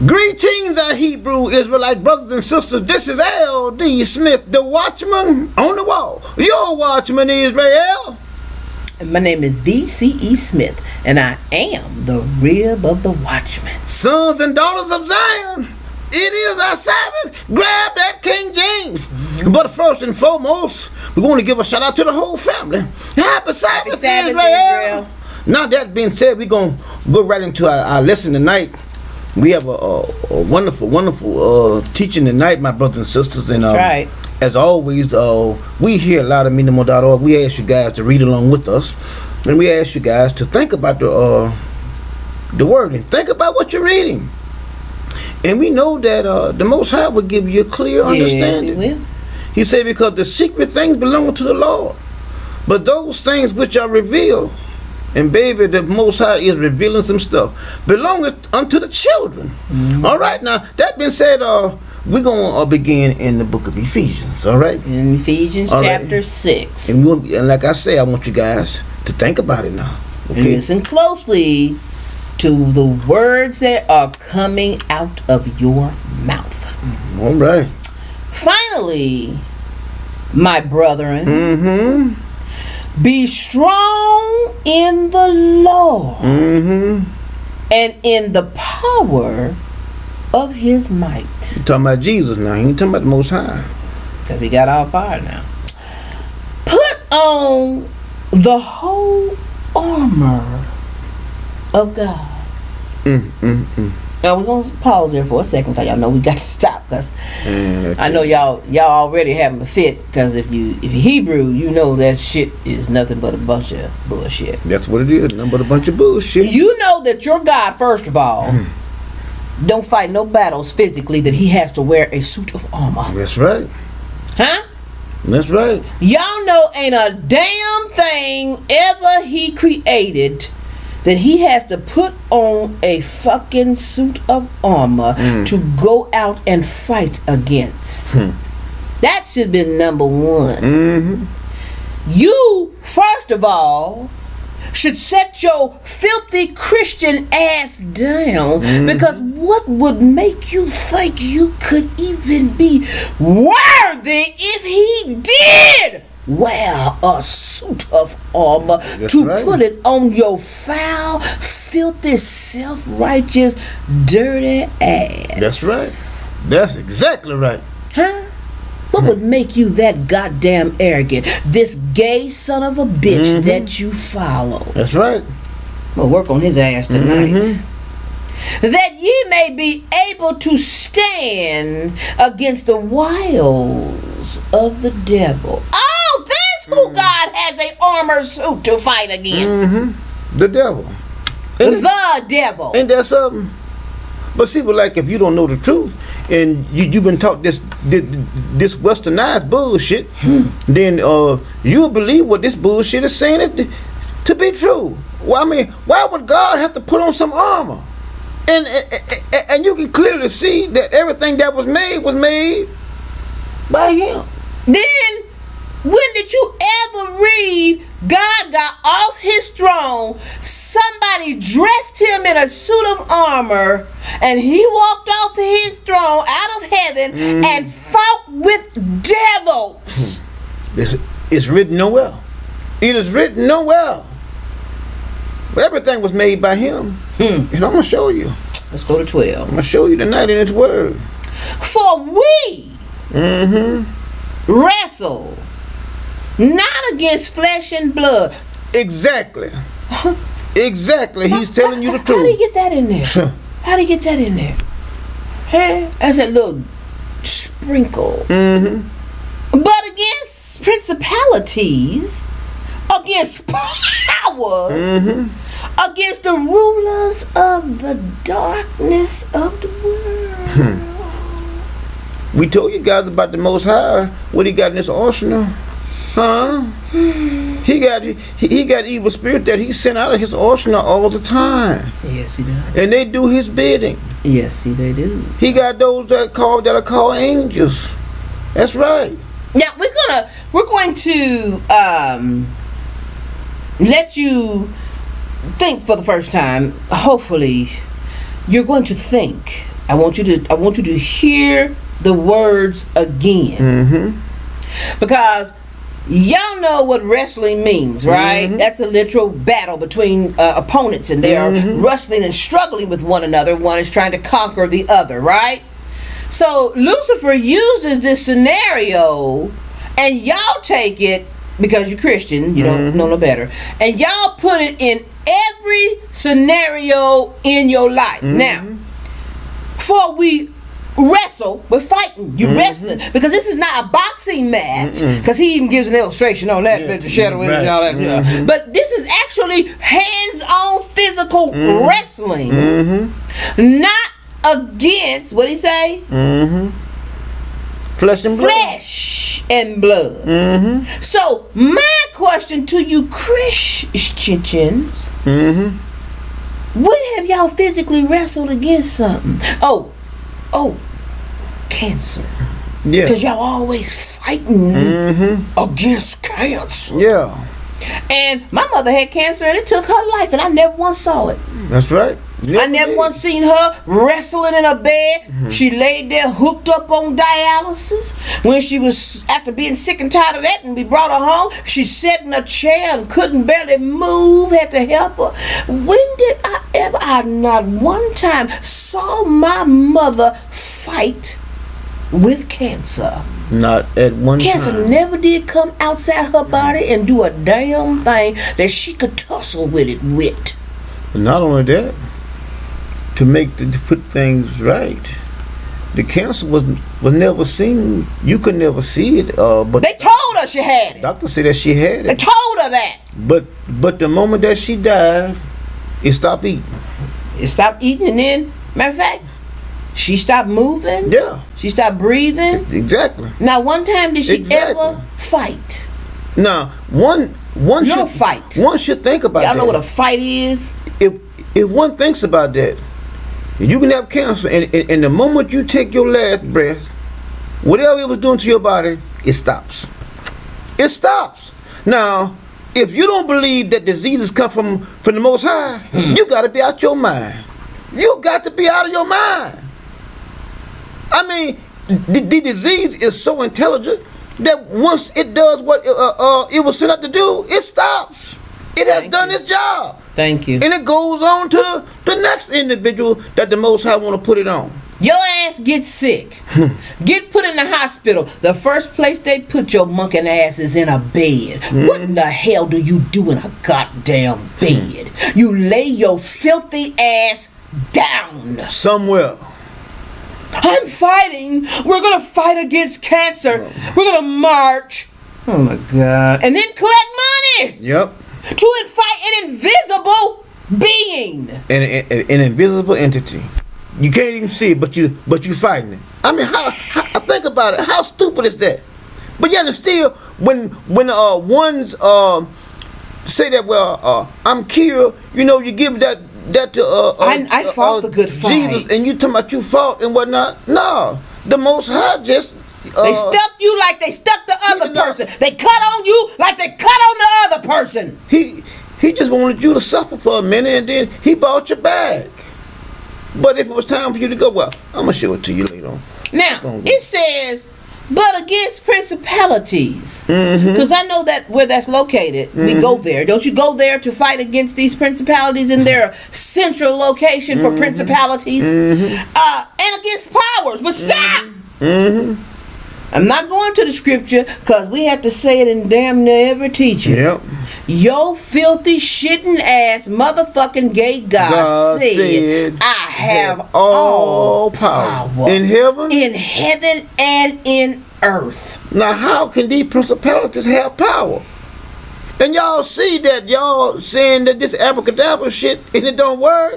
Greetings, our Hebrew Israelite brothers and sisters. This is L.D. Smith, the watchman on the wall. Your watchman, Israel. My name is V.C.E. Smith, and I am the rib of the watchman. Sons and daughters of Zion, it is our Sabbath. Grab that King James. But first and foremost, we want to give a shout out to the whole family. Happy Sabbath, Israel. Now that being said, we're going to go right into our lesson tonight. We have a wonderful teaching tonight, my brothers and sisters. And that's right. As always, we here at loudermeaningmore.org. We ask you guys to read along with us, and we ask you guys to think about the word and think about what you're reading. And we know that the Most High will give you a clear understanding. Yes, He will. He said, because the secret things belong to the Lord, but those things which are revealed. And baby, the Most High is revealing some stuff belongeth unto the children. All right, now that being said, we're gonna begin in the book of Ephesians. All right, in Ephesians chapter 6. And like I say, I want you guys to think about it now. Okay, and listen closely to the words that are coming out of your mouth. All right. Finally, my brethren. Be strong in the Lord and in the power of His might. You're talking about Jesus now. He ain't talking about the Most High. Because He got all power now. Put on the whole armor of God. Now we're going to pause there for a second because y'all know we got to stop, because I know y'all already having a fit, because if you Hebrew, you know that shit is nothing but a bunch of bullshit. That's what it is, nothing but a bunch of bullshit. You know that your God, first of all, don't fight no battles physically that He has to wear a suit of armor. That's right. Huh? That's right. Y'all know ain't a damn thing ever He created that He has to put on a fucking suit of armor to go out and fight against. That should be number one. You, first of all, should set your filthy Christian ass down, because what would make you think you could even be worthy if He did wear a suit of armor? That's to right. Put it on your foul, filthy, self-righteous, dirty ass. That's right. That's exactly right. Huh? What would make you that goddamn arrogant? This gay son of a bitch that you follow. That's right. We'll work on his ass tonight. That ye may be able to stand against the wiles of the devil. Who God has a armor suit to fight against? The devil. The devil. Ain't that something? But see, but like, if you don't know the truth and you've been taught this westernized bullshit, then you'll believe what this bullshit is saying it to be true. Well, I mean, why would God have to put on some armor? And you can clearly see that everything that was made by Him. Then when did you ever read God got off His throne, somebody dressed Him in a suit of armor, and He walked off His throne out of heaven and fought with devils? It's written nowhere. It is written nowhere. Everything was made by Him. And I'm going to show you. Let's go to 12. I'm going to show you tonight in His word. For we wrestle not against flesh and blood. Exactly. Exactly. He's telling you the truth. How do you get that in there? How do you get that in there? Hey, that's a little sprinkle. But against principalities, against powers, against the rulers of the darkness of the world. We told you guys about the Most High, what He got in His arsenal. He got evil spirits that He sent out of His arsenal all the time. Yes, He does. And they do His bidding. Yes, they do. He got those that are called angels. That's right. Now we're going to let you think for the first time. Hopefully, you're going to think I want you to hear the words again. Because y'all know what wrestling means, right? That's a literal battle between opponents, and they are wrestling and struggling with one another. One is trying to conquer the other, right? So Lucifer uses this scenario, and y'all take it because you're Christian, you don't know no better, and y'all put it in every scenario in your life. Now, before we wrestle, we're fighting. You wrestling, because this is not a boxing match. Because he even gives an illustration on that, the shadow and all that. But this is actually hands-on physical wrestling, not against what he say. Flesh and blood. Flesh and blood. So my question to you Christians, when have y'all physically wrestled against something? Oh, cancer. Yeah. Because y'all always fighting against cancer. Yeah. And my mother had cancer and it took her life, and I never once saw it. That's right. I never once seen her wrestling in a bed. She laid there hooked up on dialysis. When she was, after being sick and tired of that, and we brought her home, she sat in a chair and couldn't barely move, had to help her. When did I not one time saw my mother fight with cancer? Not at one time. Cancer never did come outside her body and do a damn thing that she could tussle with it with. But not only that, to put things right, the cancer was never seen. You could never see it. But they told her she had it. Doctor said that she had it. They told her that. But the moment that she died, it stopped eating. It stopped eating, and then, matter of fact, she stopped moving. Yeah. She stopped breathing. Exactly. Now, one time did she ever fight? Now, one should fight. One should think about that. Y'all know what a fight is? If one thinks about that, you can have cancer, and the moment you take your last breath, whatever it was doing to your body, it stops. It stops. Now, if you don't believe that diseases come from the Most High, you got to be out your mind. You got to be out of your mind. I mean, the disease is so intelligent that once it does what it was set out to do, it stops. It has done its job. Thank you. And it goes on to the next individual that the Most High want to put it on. Your ass gets sick. Get put in the hospital. The first place they put your monkey ass is in a bed. What in the hell do you do in a goddamn bed? You lay your filthy ass down. Somewhere. I'm fighting. We're going to fight against cancer. We're going to march. Oh my God. And then collect money. Yep. To fight an invisible being. An invisible entity. You can't even see it, but you fighting it. I mean, how think about it. How stupid is that? But yet and still, when ones say that, well, I'm cured, you know, you give that to I fought the good fight. Jesus, and you talking about you fought and whatnot. No, the Most High just they stuck you like they stuck the other person. They cut on you like they cut on the other person. He just wanted you to suffer for a minute, and then he bought you back. But if it was time for you to go, well, I'm gonna show it to you later on. Now it says, but against principalities, because I know that where that's located, we go there. Don't you go there to fight against these principalities in their central location for principalities, and against powers? But stop. I'm not going to the scripture because we have to say it in damn near every teaching. Yep. Your filthy shitting ass motherfucking gay God said, I have all power in heaven and in earth. Now how can these principalities have power? And y'all see that y'all saying that this abracadabra shit and it don't work.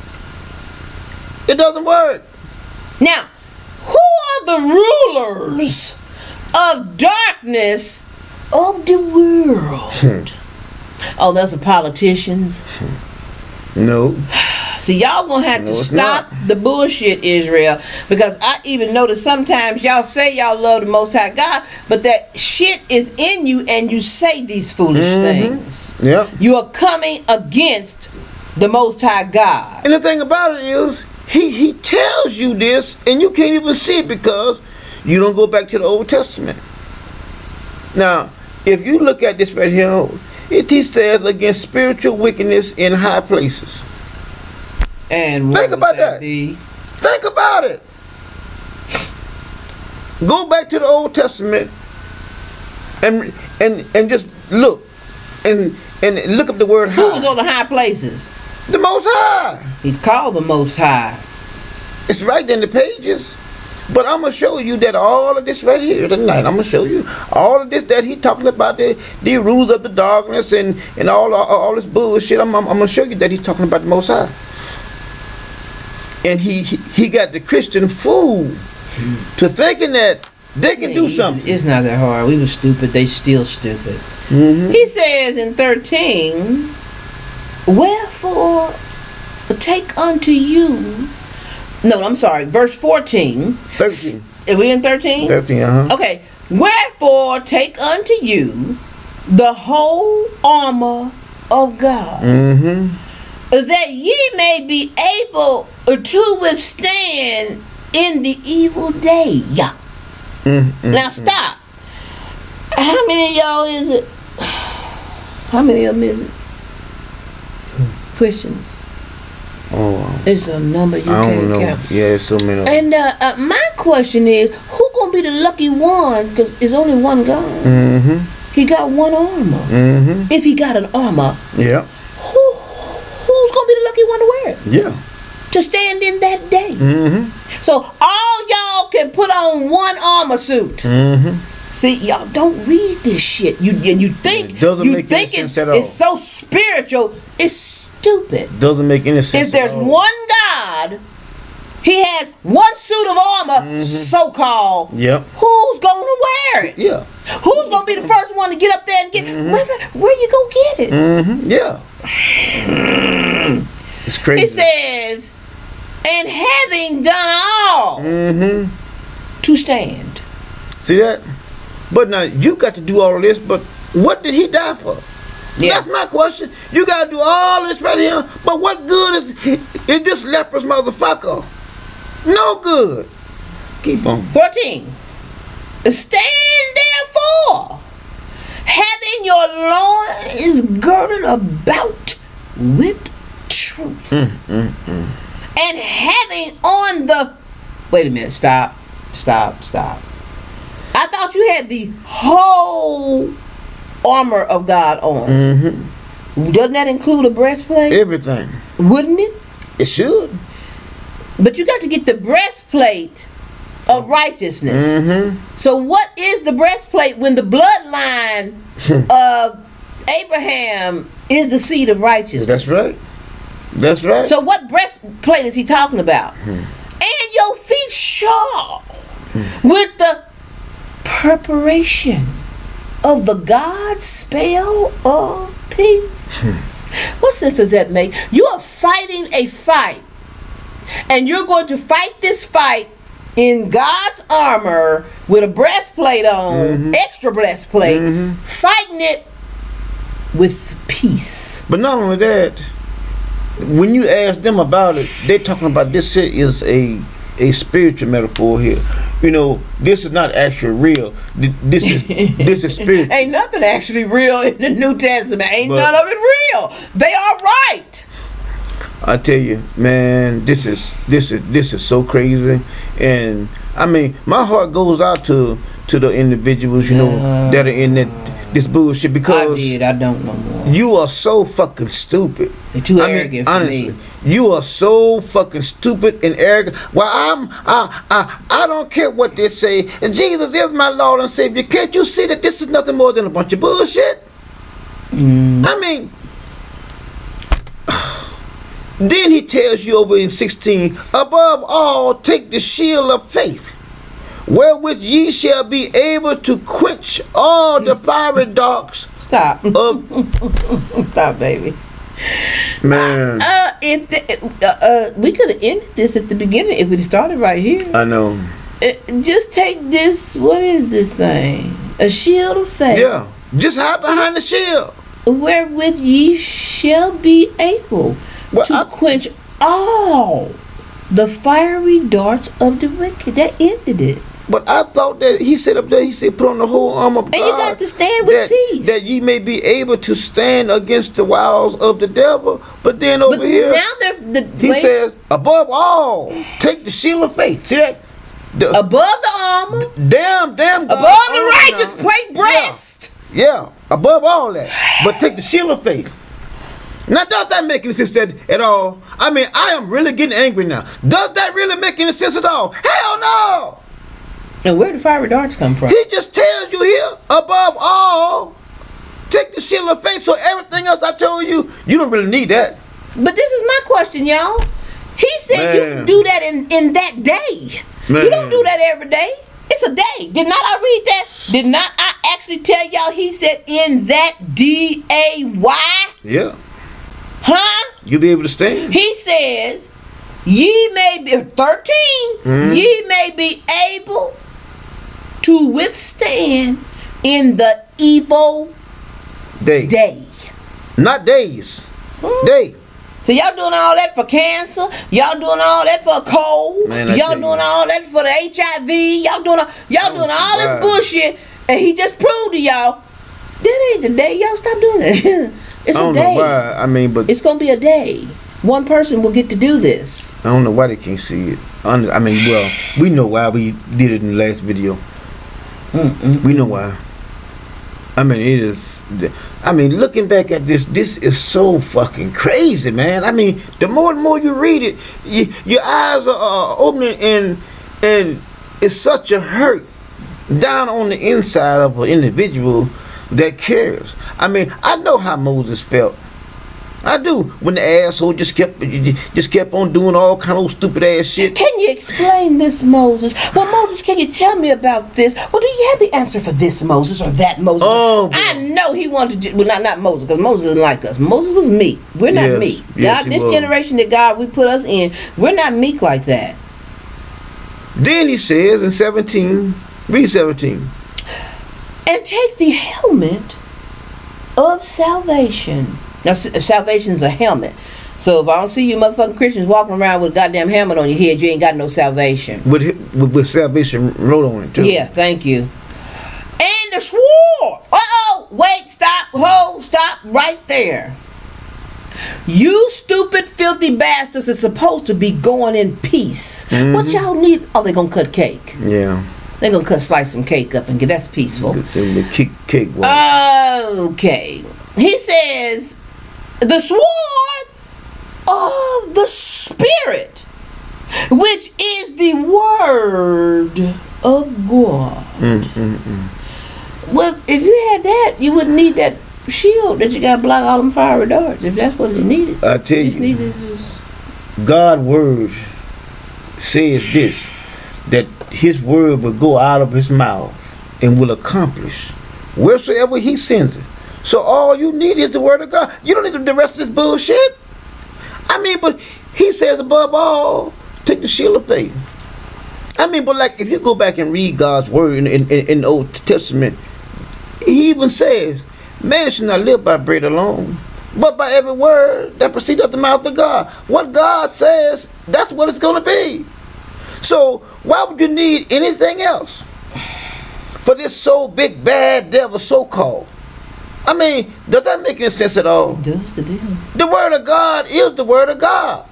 It doesn't work. Now, who are the rulers of darkness of the world? Oh, those are politicians? No. See, y'all gonna have to stop the bullshit, Israel, because I even notice sometimes y'all say y'all love the Most High God, but that shit is in you and you say these foolish things. Yeah. You are coming against the Most High God. And the thing about it is, he tells you this, and you can't even see it because you don't go back to the Old Testament. Now, if you look at this right here, it says against spiritual wickedness in high places. And what think would about that that. be? Think about it. Go back to the Old Testament and just look and look up the word high. Who was on the high places? The Most High. He's called the Most High. It's right there in the pages. But I'm going to show you that all of this right here tonight, I'm going to show you all of this that he talking about, the rules of the darkness and all this bullshit. I'm going to show you that he's talking about the Most High. And he got the Christian fool to thinking that they can do something. It's not that hard. We were stupid. They still stupid. He says in 13, wherefore take unto you. No, I'm sorry. Verse 14. 13. Are we in 13? 13, Okay. Wherefore take unto you the whole armor of God, that ye may be able to withstand in the evil day. Now stop. How many of y'all is it? How many of them is it? Christians. Oh, It's a number you I don't can't know. count. Yeah, it's so many. And my question is, who gonna be the lucky one? Because it's only one God. He got one armor. If he got an armor, Yeah. who's gonna be the lucky one to wear it? Yeah. To stand in that day. So all y'all can put on one armor suit. See, y'all don't read this shit. You think It doesn't make any sense at all. it's so spiritual. It's stupid. Doesn't make any sense. If there's at all. one God, he has one suit of armor, so-called. Yep. Who's gonna wear it? Yeah. Who's gonna be the first one to get up there and get where you gonna get it? Yeah. It's crazy. It says, and having done all to stand. See that? But now you got to do all of this, but what did he die for? Yeah. That's my question. You got to do all of this right here, but what good is this leprous motherfucker? No good. Keep on. 13. Stand therefore, having your loins girded about with truth, and having on the. Wait a minute. Stop. I thought you had the whole armor of God on. Doesn't that include a breastplate? Everything. Wouldn't it? It should. But you got to get the breastplate of righteousness. So what is the breastplate when the bloodline of Abraham is the seed of righteousness? That's right. That's right. So what breastplate is he talking about? And your feet shod with the preparation of the gospel of peace. What sense does that make? You are fighting a fight, and you're going to fight this fight in God's armor with a breastplate on, extra breastplate, fighting it with peace. But not only that, when you ask them about it, they're talking about this here is a spiritual metaphor here. You know, this is not actually real. This is spiritual. Ain't nothing actually real in the New Testament. Ain't But none of it real. They are right. I tell you, man, this is so crazy. And I mean, my heart goes out to the individuals, you know, that are in this bullshit, because I don't know more. you are so fucking stupid. You're too arrogant for me. You are so fucking stupid and arrogant. Well, I don't care what they say. Jesus is my Lord and Savior. Can't you see that this is nothing more than a bunch of bullshit? I mean, then he tells you over in 16, above all, take the shield of faith, wherewith ye shall be able to quench all the fiery darts. Stop. Stop, baby. Man. We could have ended this at the beginning if we started right here. I know. Just take this. What is this thing? A shield of faith. Yeah. Just hide behind the shield. Wherewith ye shall be able to quench all the fiery darts of the wicked. That ended it. But I thought that he said up there, he said, put on the whole armor of God. And you got to stand with peace. That ye may be able to stand against the wiles of the devil. But then over here, now he says, above all, take the shield of faith. See that? Above the armor. Damn. Above the righteous plate breast. Yeah, above all that. But take the shield of faith. Now, does that make any sense at all? I mean, I am really getting angry now. Does that really make any sense at all? Hell no! And where do fiery darts come from? He just tells you here, above all, take the shield of faith. So everything else I told you, you don't really need that. But this is my question, y'all. He said you can do that in that day. Man. You don't do that every day. It's a day. Did not I read that? Did not I actually tell y'all he said in that D-A-Y? Yeah. Huh? You'll be able to stand. He says, ye may be 13, ye may be able to withstand in the evil day. Not days. Day. So y'all doing all that for cancer? Y'all doing all that for a cold? Y'all doing all that for the HIV? Y'all doing all this bullshit, and he just proved to y'all that ain't the day. Y'all stop doing it. It's a day. I don't know why. I mean, but it's gonna be a day. One person will get to do this. I don't know why they can't see it. I mean, well, we know why we did it in the last video. We know why. I mean, it is. I mean, looking back at this is so fucking crazy, man. I mean, the more and more you read it, your eyes are opening, and it's such a hurt down on the inside of an individual that cares. I mean, I know how Moses felt. I do. When the asshole just kept on doing all kind of stupid ass shit. Can you explain this, Moses? Well, Moses, can you tell me about this? Well, do you have the answer for this, Moses, or that, Moses? Oh, I know he wanted to. Well, not Moses, because Moses isn't like us. Moses was meek. We're not meek. Yes, God, this generation that God we put us in, we're not meek like that. Then he says in 17, read 17. And take the helmet of salvation. Now, salvation's a helmet. So if I don't see you motherfucking Christians walking around with a goddamn helmet on your head, you ain't got no salvation. With salvation wrote on it, too. Yeah, thank you. And the sword. Uh-oh. Wait, stop. Hold, stop right there. You stupid, filthy bastards are supposed to be going in peace. What y'all need? Oh, they gonna cut cake. Yeah. They're gonna slice some cake up and get that's peaceful. The cake. Okay. He says, the sword of the Spirit, which is the word of God. Well, if you had that, you wouldn't need that shield that you got to block all them fiery darts. If that's what you needed, I tell you, God's word says this, that His word will go out of His mouth and will accomplish wheresoever He sends it. So all you need is the word of God. You don't need the rest of this bullshit. I mean, but he says above all, take the shield of faith. I mean, but like if you go back and read God's word in the Old Testament, He even says, man should not live by bread alone, but by every word that proceeds out the mouth of God. What God says, that's what it's going to be. So why would you need anything else for this so big bad devil so-called? I mean, does that make any sense at all? It does to them. The word of God is the word of God.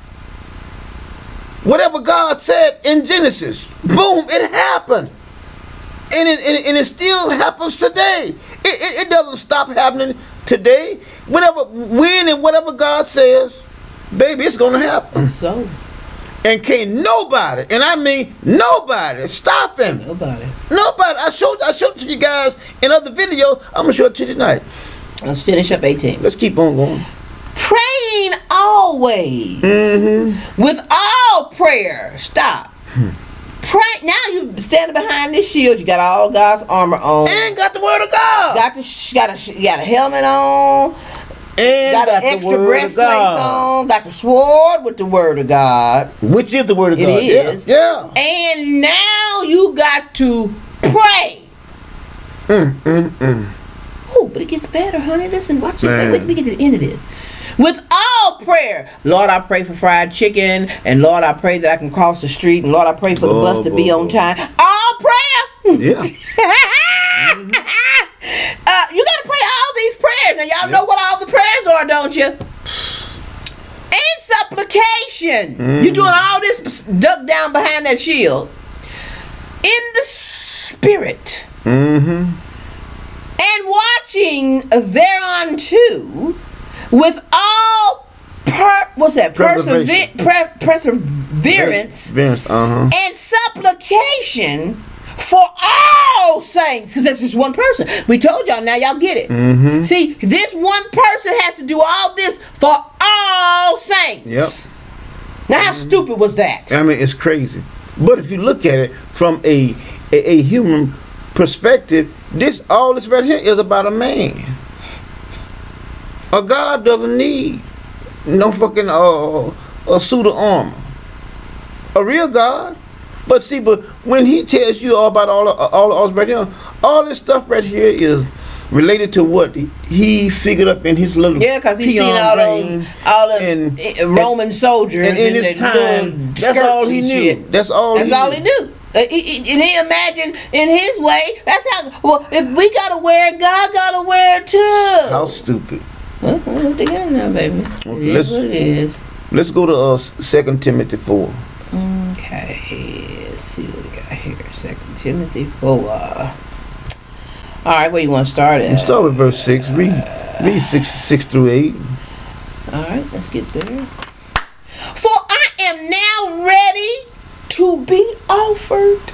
Whatever God said in Genesis, boom, it happened. And it still happens today. It doesn't stop happening today. When and whatever God says, baby, it's going to happen. So. And can't nobody, and I mean nobody, stop him. Nobody. I showed it to you guys in other videos. I'm going to show it to you tonight. Let's finish up 18. Let's keep on going. Praying always. With all prayer. Stop. Pray. Now you standing behind this shield. You got all God's armor on. And got the word of God. Got a helmet on. And got an extra breastplate on. Got the sword with the word of God. Which is the word of God. It is. Yeah. And now you got to pray. Oh, but it gets better, honey. Listen, watch this. Wait till we get to the end of this. with all prayer. Lord, I pray for fried chicken, and Lord, I pray that I can cross the street, and Lord, I pray for the bus to be on time. All prayer. Yeah. You got to pray all these prayers, and y'all know what all the prayers are, don't you? And supplication. You're doing all this duck down behind that shield. In the spirit. And watching thereunto with all perseverance and supplication for all saints, because that's just one person. We told y'all, now y'all get it. See, this one person has to do all this for all saints. Yep. Now, how stupid was that? I mean, it's crazy. But if you look at it from a human perspective, all this right here is about a man. A God doesn't need no fucking a suit of armor. A real God. But see, when he tells you all about all right here, all this stuff right here is related to what he figured up in his little because he's seen all the Roman soldiers and in his time. That's all he knew. That's all he knew. And he imagined in his way. That's how. Well, if we gotta wear it, God gotta wear it too. How stupid. Well, we'll together now, baby. Okay, it is what it is. Let's go to 2 Timothy 4. Okay, let's see what we got here. 2 Timothy 4. All right, where you want to start at? Start with verse 6. Read 6 through 8. All right, let's get there. For I am now ready to be offered,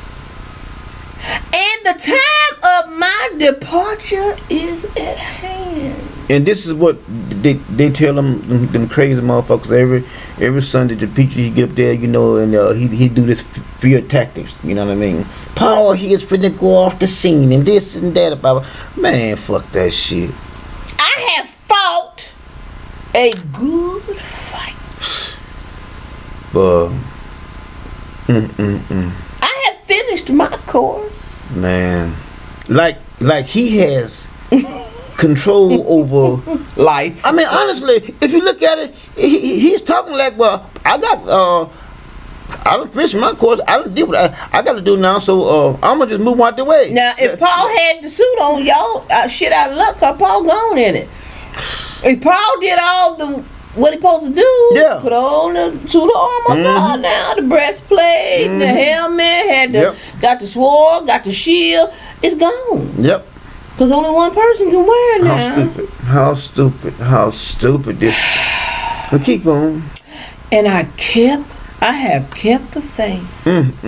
and the time of my departure is at hand. And this is what they tell them crazy motherfuckers every Sunday. The preacher, he get up there, you know, and he do this fear tactics. You know what I mean? Paul, he is finna go off the scene and this and that about. Man, fuck that shit. I have fought a good fight. But I have finished my course. Man, like he has control over life. I mean, honestly, if you look at it, he's talking like, well, I done finished my course. I done did what I got to do now, so I'm gonna just move out the way. Now, if Paul had the suit on, y'all, shit out of luck, cause Paul gone in it. If Paul did all what he supposed to do, put on the suit of armor, God, now the breastplate, the helmet, got the sword, got the shield, it's gone. Yep. Because only one person can wear it now. How stupid this. Well, keep on. And I have kept the faith.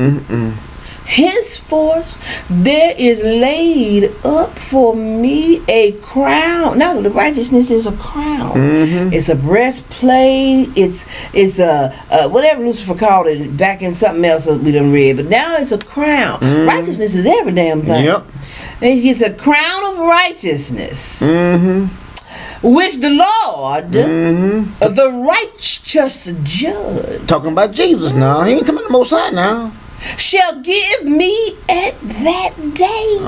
Henceforth, there is laid up for me a crown. No, the righteousness is a crown. It's a breastplate. It's a whatever Lucifer called it back in something else that we done read. But now it's a crown. Righteousness is every damn thing. Yep. It's a crown of righteousness, which the Lord, the righteous judge, talking about Jesus now. He ain't talking about the Most High now. Shall give me at that day,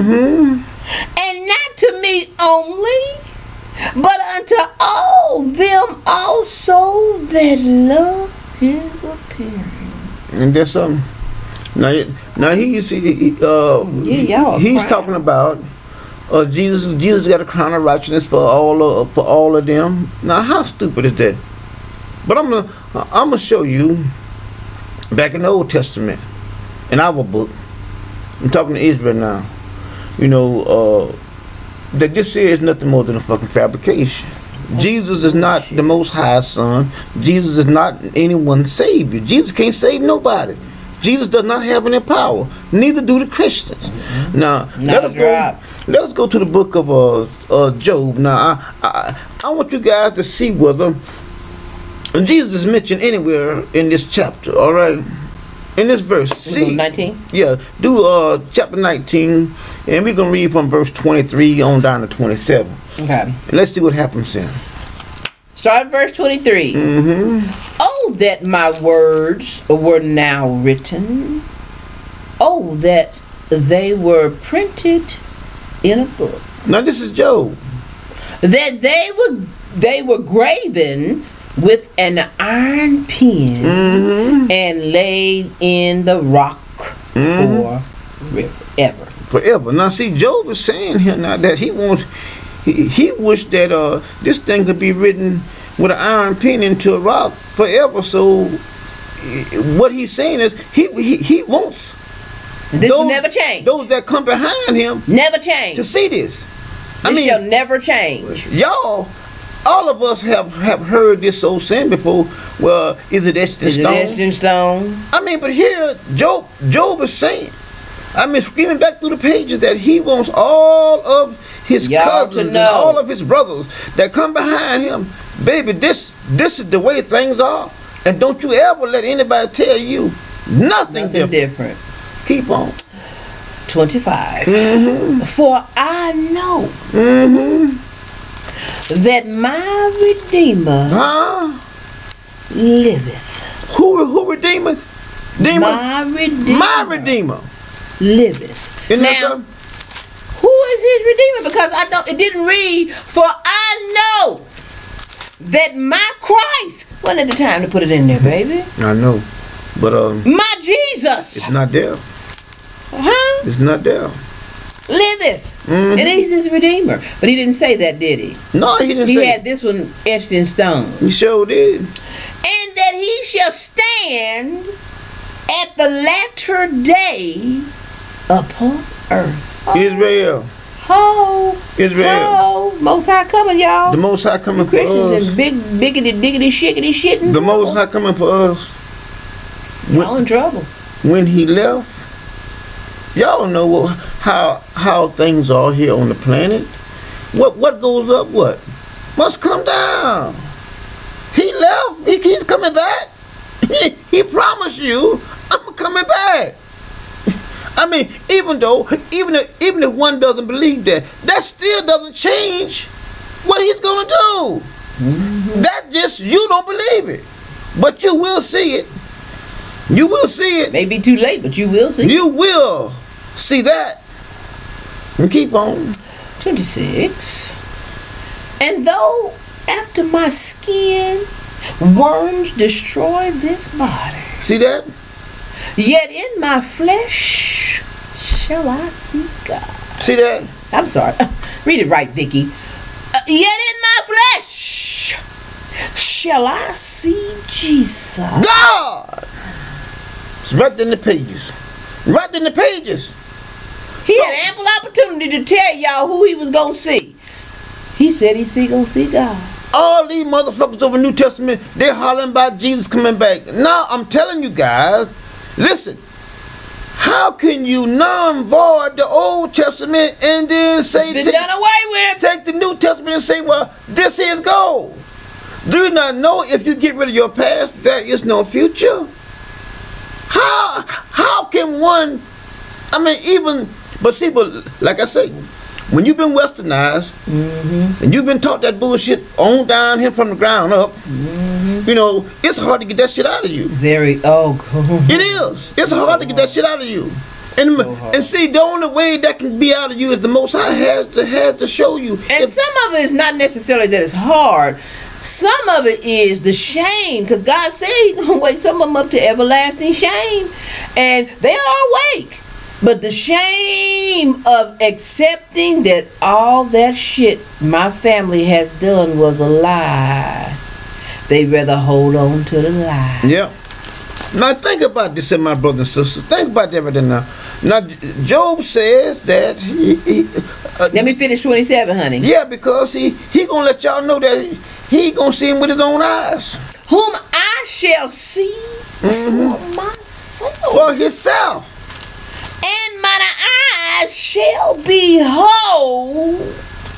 and not to me only, but unto all them also that love His appearing. And there's something. Now he, you see, he's talking about Jesus. Jesus got a crown of righteousness for all of them. Now, how stupid is that? But I'm gonna show you back in the Old Testament, in our book. I'm talking to Israel now. You know that this here is nothing more than a fucking fabrication. Jesus is not the Most High Son. Jesus is not anyone's savior. Jesus can't save nobody. Jesus does not have any power. Neither do the Christians. Now, let us go to the book of Job. Now, I want you guys to see whether Jesus is mentioned anywhere in this chapter. All right, in this verse. See, 19. Yeah, do chapter 19, and we're gonna read from verse 23 on down to 27. Okay. And let's see what happens then. Start at verse 23. Oh, that my words were now written. Oh, that they were printed in a book. Now this is Job. That they would they were graven with an iron pen and laid in the rock forever. Forever. Now see, Job is saying here now that he wants, he wished that this thing could be written with an iron pen into a rock forever. So what he's saying is he wants this will never change. Those that come behind him never change to see this. This shall never change. Y'all, all of us have heard this old saying before. Well, is it etched in stone? Etched in stone? I mean, but here Job is saying, I mean, screaming back through the pages that he wants all of his cousins and all of his brothers that come behind him. Baby, this is the way things are. And don't you ever let anybody tell you nothing different. Keep on. 25. For I know that my Redeemer liveth. Who redeemeth? My Redeemer liveth. Now, who is his Redeemer? Because I know it didn't read, for I know that my Christ. Wasn't it the time to put it in there, baby? I know. But my Jesus. It's not there. Huh? It's not there. Liveth. And he's his Redeemer. But he didn't say that, did he? No, he didn't say. He had this one etched in stone. He sure did. And that he shall stand at the latter day upon earth. Israel. Oh, Israel. Oh, Most High coming, y'all. The Most High coming for Christians us. and big, biggity, diggity, shiggity, shitting. The Most High coming for us. Y'all in trouble. When he left, y'all know how things are here on the planet. What goes up, what must come down. He left. He's coming back. He promised you, I'm coming back. I mean, even if one doesn't believe that still doesn't change what he's gonna do. That just, you don't believe it, but you will see it. You will see it. Maybe too late, but you will see. You will see that. And keep on. 26. And though after my skin worms destroy this body, see that? Yet in my flesh shall I see God. See that? I'm sorry. Read it right, Vicky. Yet in my flesh shall I see Jesus. God! It's right in the pages. Right in the pages. He had ample opportunity to tell y'all who he was going to see. He said he's going to see God. All these motherfuckers over New Testament, they're hollering about Jesus coming back. Now, I'm telling you guys, listen, how can you non-void the Old Testament and then say, it's been done away with. Take the New Testament and say, well, this is gold. Do you not know if you get rid of your past, there is no future? How can one, I mean, even, but see, but like I say, when you've been westernized and you've been taught that bullshit on down here from the ground up, you know, it's hard to get that shit out of you. It is. It's hard to get that shit out of you. And see, the only way that can be out of you is the Most High has to show you. And some of it is not necessarily that it's hard. Some of it is the shame, because God said He's gonna wake some of them up to everlasting shame, and they are awake. But the shame of accepting that all that shit my family has done was a lie, they'd rather hold on to the lie. Yeah. Now think about this, my brothers and sisters. Think about everything now. Now Job says that let me finish 27, honey. Yeah, because he gonna let y'all know that he gonna see him with his own eyes. Whom I shall see for myself. For himself. And mine eyes shall behold,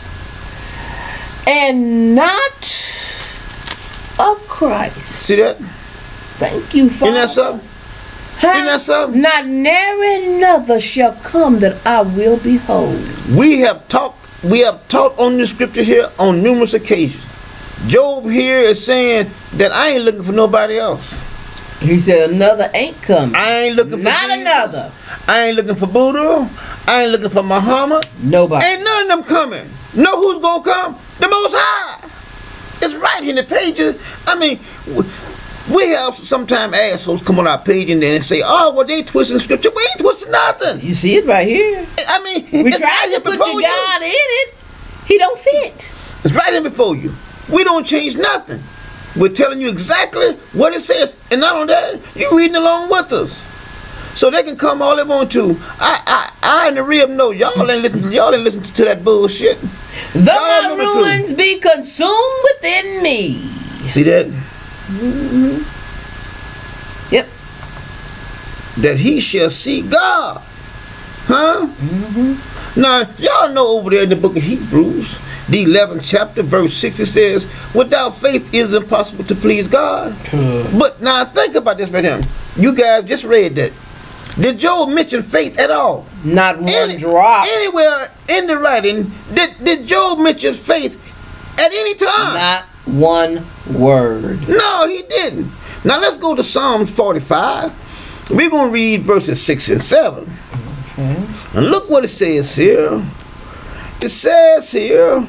and not a Christ. See that? Thank you, Father. Isn't that something? Isn't that something? Not nary another shall come that I will behold. We have taught on this scripture here on numerous occasions. Job here is saying that I ain't looking for nobody else. He said another ain't coming. I ain't looking for not Jesus. Another. I ain't looking for Buddha. I ain't looking for Muhammad. Nobody. Ain't none of them coming. Know who's gonna come? The Most High. right in the pages. I mean, we have sometimes assholes come on our page and then say, "Oh, well, they twisting scripture." We ain't twisting nothing. You see it right here. I mean, We it's try right to here put before your God in it. He don't fit. It's right here before you. We don't change nothing. We're telling you exactly what it says, and not on that, you reading along with us. So they can come all they want to. I in the real know y'all ain't listen to that bullshit. Though my ruins be consumed within me. See that? Mm-hmm. Yep. That he shall see God. Huh? Mm-hmm. Now, y'all know over there in the book of Hebrews, the 11th chapter, verse 6, it says, without faith it is impossible to please God. But now think about this right here. You guys just read that. Did Job mention faith at all? Not one drop. Anywhere in the writing, did Job mention faith at any time? Not one word. No, he didn't. Now let's go to Psalms 45. We're going to read verses 6 and 7. Okay. And look what it says here. It says here,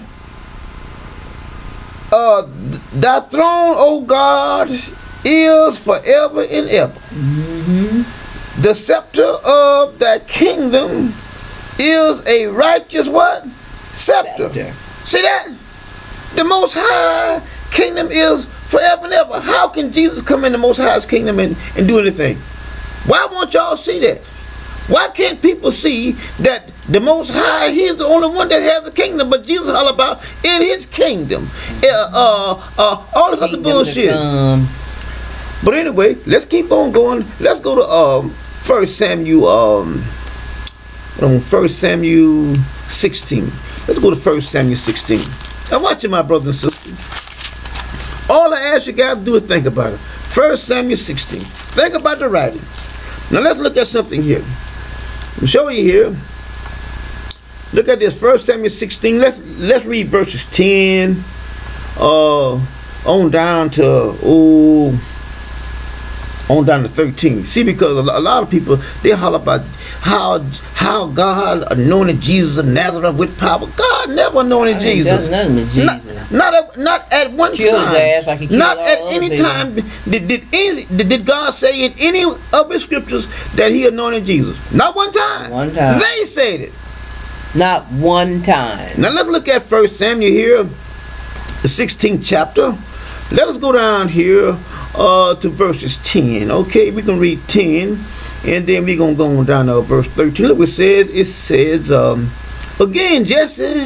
thy throne, O God, is forever and ever. Mm-hmm. The scepter of thy kingdom is a righteous what? Scepter. See that? The Most High kingdom is forever and ever. How can Jesus come in the Most High's kingdom and do anything? Why won't y'all see that? Why can't people see that the Most High, he's the only one that has the kingdom, but Jesus all about in his kingdom. All this other bullshit. But anyway, let's keep on going. Let's go to 1 Samuel 16. Let's go to 1 Samuel 16. Now watch it, my brothers and sisters. All I ask you guys to do is think about it. 1 Samuel 16. Think about the writing. Now let's look at something here. I'll show you here. Look at this, 1 Samuel 16. Let's read verses 10 on down to 13. See, because a lot of people, they holler about how God anointed Jesus of Nazareth with power. God never anointed Jesus. Not at one time. Like not at any time did God say in any of his scriptures that he anointed Jesus. Not one time. One time. They said it. Not one time. Now let's look at 1 Samuel here, the 16th chapter. Let us go down here to verses 10. Okay, we can read 10, and then we're going to go on down to verse 13. Look what it says. It says, again, Jesse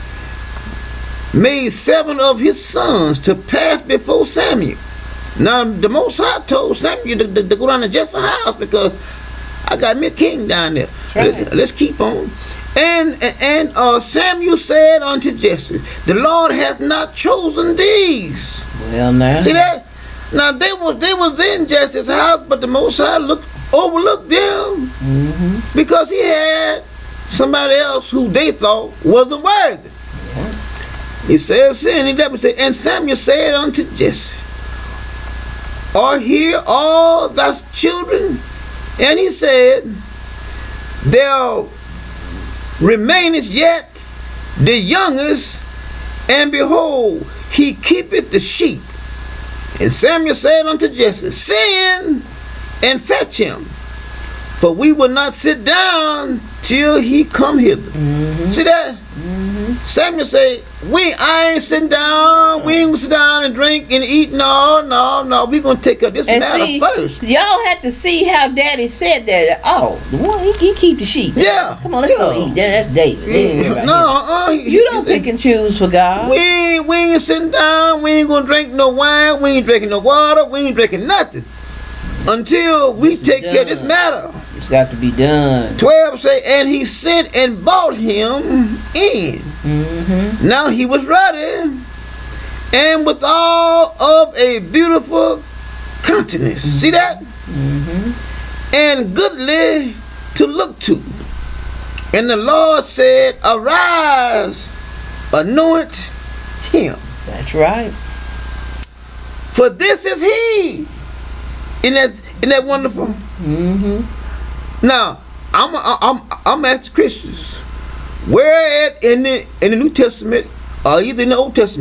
made 7 of his sons to pass before Samuel. Now, the Most High told Samuel to go down to Jesse's house because I got me a king down there. Right. Let's keep on. And Samuel said unto Jesse, the Lord hath not chosen these. Well, now. See that? Now, they was in Jesse's house, but the Most High overlooked them because he had somebody else who they thought wasn't worthy. Yeah. He says, and Samuel said unto Jesse, are here all thy children? And he said, there remaineth yet the youngest, and behold, he keepeth the sheep. And Samuel said unto Jesse, send and fetch him, for we will not sit down till he come hither. See that? Samuel said, I ain't sitting down. We ain't gonna sit down and drink and eat. No. We gonna take care of this matter first. Y'all had to see how Daddy said that. Oh, the one he keep the sheep. Yeah. Come on, let's go eat. That's David. You don't pick and choose for God. We ain't sitting down. We ain't gonna drink no wine. We ain't drinking no water. We ain't drinking nothing until we take care of this matter. It's got to be done. 12 say, and he sent and brought him in. Now he was ready, and with all of a beautiful countenance. See that? And goodly to look to. And the Lord said, arise, anoint him. That's right. For this is he. Isn't that wonderful? Now, I'm asking Christians, where in the New Testament or either in the Old Testament,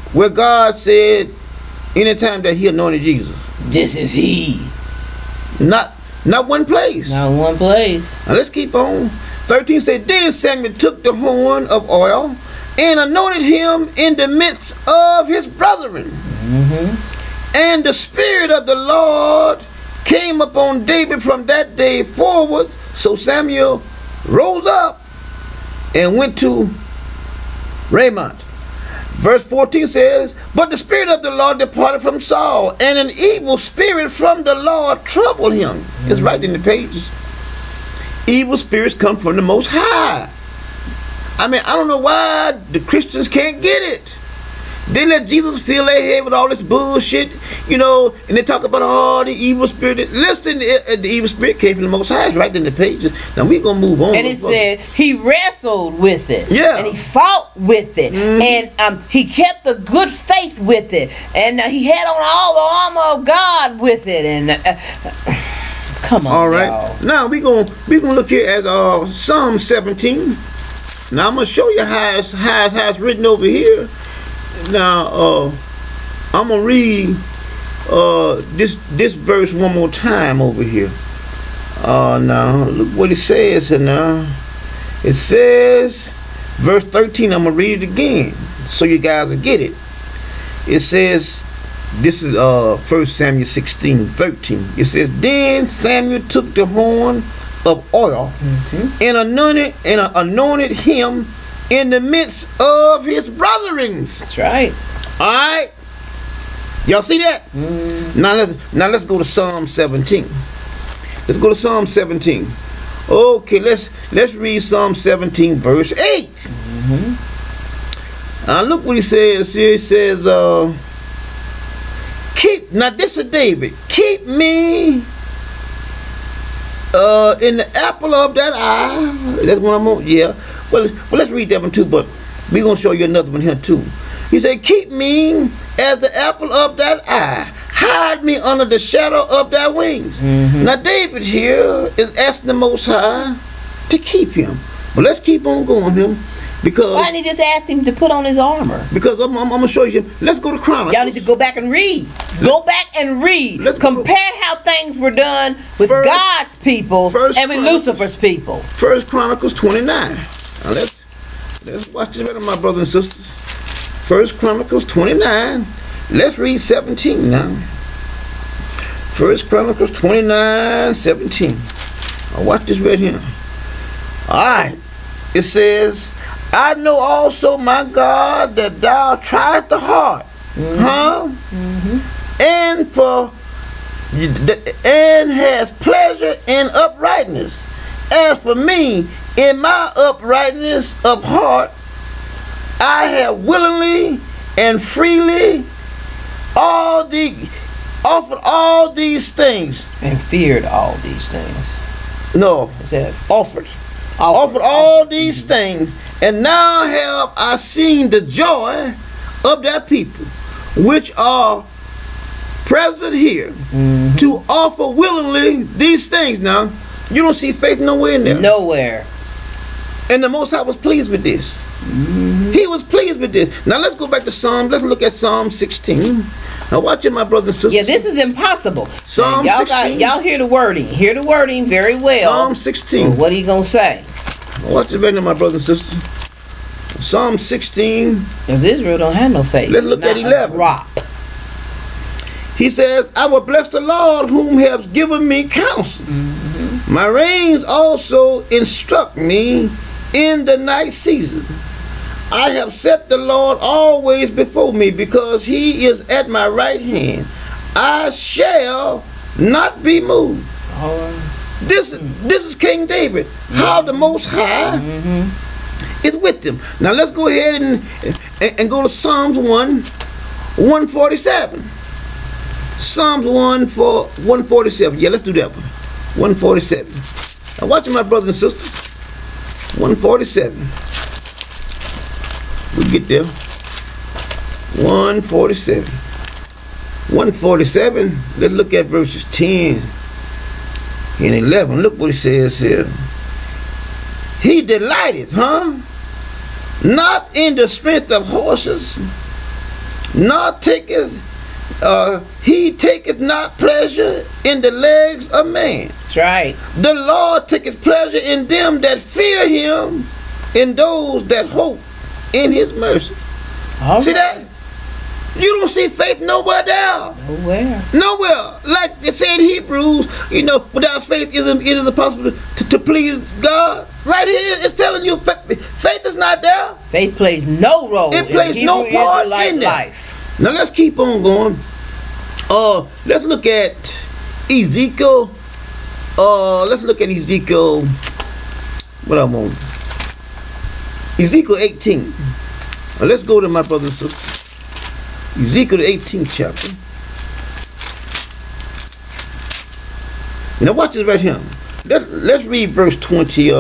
where God said anytime that he anointed Jesus? This is he. Not one place. Not one place. Now let's keep on. 13 said, then Samuel took the horn of oil and anointed him in the midst of his brethren. And the Spirit of the Lord came upon David from that day forward. So Samuel rose up and went to Ramah. Verse 14 says, but the Spirit of the Lord departed from Saul, and an evil spirit from the Lord troubled him. It's right in the pages. Evil spirits come from the Most High. I mean, I don't know why the Christians can't get it. They let Jesus fill their head with all this bullshit, you know, and they talk about all the evil spirit. Listen, the evil spirit came from the Most High. It's right in the pages. Now we're going to move on. And it said he wrestled with it. Yeah. And he fought with it. And he kept the good faith with it. And he had on all the armor of God with it. And come on, all right. y'all. Now we're gonna look here at Psalm 17. Now I'm gonna show you how it's written over here. Now I'm gonna read this verse one more time over here. Now look what it says. And now it says, verse 13. I'm gonna read it again so you guys will get it. It says, this is 1 Samuel 16:13. It says, then Samuel took the horn of oil and anointed him in the midst of his brethren. That's right. All right. Y'all see that? Now let's go to Psalm 17. Let's go to Psalm 17. Okay, let's read Psalm 17 verse 8. Now look what he says here. He says, now this is David. Keep me in the apple of that eye. That's what I'm on. Yeah. Well, let's read that one too, but we're going to show you another one here too. He said, keep me as the apple of that eye. Hide me under the shadow of thy wings. Now David here is asking the Most High to keep him. But let's keep on going him. Because why didn't he just ask him to put on his armor? Because I'm going to show you. Let's go to Chronicles. Y'all need to go back and read. Go back and read. Compare how things were done with God's people and with Lucifer's people. 1 Chronicles 29. Now let's watch this better, my brothers and sisters. 1 Chronicles 29. Let's read 17 now. 1 Chronicles 29, 17. Now watch this right here. Alright. It says, I know also, my God, that thou triest the heart, and has pleasure in uprightness. As for me, in my uprightness of heart, I have willingly and freely offered all these things, and feared all these things. No, it said offered all these things, and now have I seen the joy of that people which are present here to offer willingly these things. Now you don't see faith nowhere in there. Nowhere. And the Most High was pleased with this. He was pleased with this. Now let's go back to Psalm. Let's look at Psalm 16. Now watch it, my brothers and sisters. Yeah, this is impossible. Psalm 16. Y'all hear the wording. Hear the wording very well. Psalm 16. Well, what are you going to say? Watch it better, my brothers and sisters. Psalm 16. Because Israel don't have no faith. Let's look at 11. Drop. He says, I will bless the Lord whom has given me counsel. My reins also instruct me in the night season. I have set the Lord always before me, because he is at my right hand. I shall not be moved. This is King David. How the Most High is with him. Now let's go ahead and go to Psalms 147. Psalms 147. Yeah, let's do that one. 147. Now watch it, my brothers and sisters. 147. We get there. 147. 147. Let's look at verses 10 and 11. Look what it says here. He delighted, not in the strength of horses, nor he taketh not pleasure in the legs of man. That's right. The Lord taketh pleasure in them that fear him, in those that hope in his mercy. See that? You don't see faith nowhere there. Nowhere. Like it said in Hebrews, you know, without faith it is impossible to please God. Right here it's telling you faith is not there. Faith plays no role. It plays no part in life. Now let's keep on going. Let's look at Ezekiel. Let's look at Ezekiel. What I want. Ezekiel 18. Let's go to my brother and sister. Ezekiel the 18th chapter. Now watch this right here. Let's read verse 20.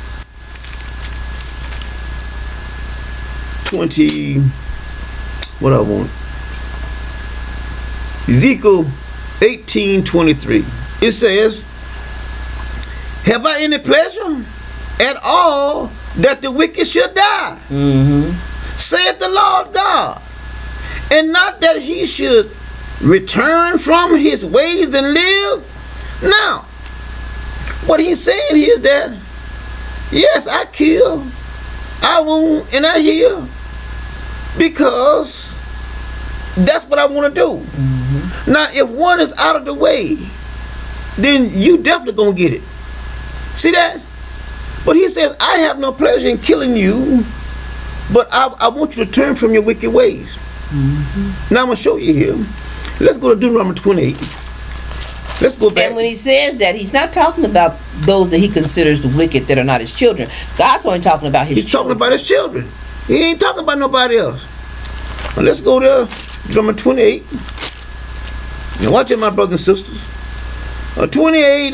20. What I want. Ezekiel 18:23. It says, "Have I any pleasure at all that the wicked should die? Saith the Lord God, and not that he should return from his ways and live." Now, what he's saying here is that, yes, I kill, I wound, and I heal, because that's what I want to do. Now, if one is out of the way, then you definitely gonna get it. See that? But he says, I have no pleasure in killing you, but I want you to turn from your wicked ways. Now I'm going to show you here. Let's go to Deuteronomy 28. Let's go back. And when he says that, he's not talking about those that he considers the wicked that are not his children. God's only talking about his children. He's talking about his children. He ain't talking about nobody else. Now let's go to Deuteronomy 28. Now watch it, my brothers and sisters. 28,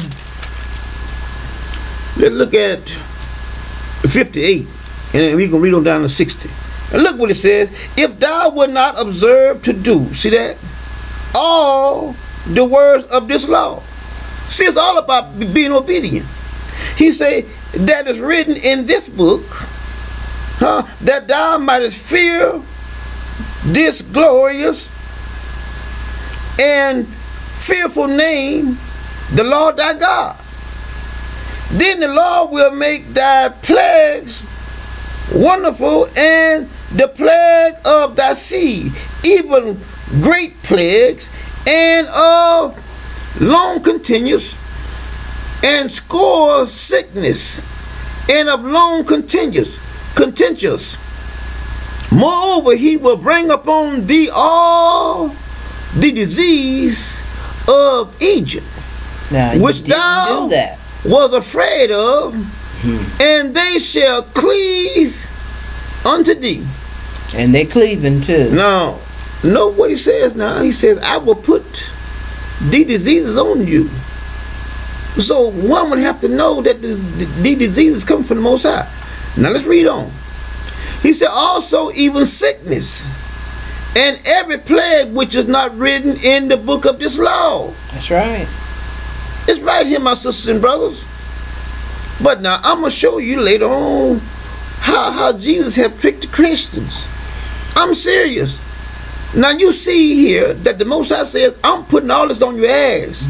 let's look at 58. And then we can read on down to 60. And look what it says. If thou wilt not observe to do, see that? All the words of this law. See, it's all about being obedient. He said, that is written in this book, that thou mightest fear this glorious and fearful name, the Lord thy God. Then the Lord will make thy plagues wonderful, and the plague of thy seed, even great plagues, and of long continuance, and score sickness, and of long contentious. Moreover, he will bring upon thee all the disease of Egypt, which thou was afraid of, and they shall cleave unto thee. And they cleaving too. Now, know what he says now. He says, I will put the diseases on you. So one would have to know that the diseases come from the Most High. Now let's read on. He said, also even sickness, and every plague which is not written in the book of this law. That's right. It's right here, my sisters and brothers. But now I'm going to show you later on how Jesus have tricked the Christians. I'm serious. Now you see here that the Most High says, I'm putting all this on your ass.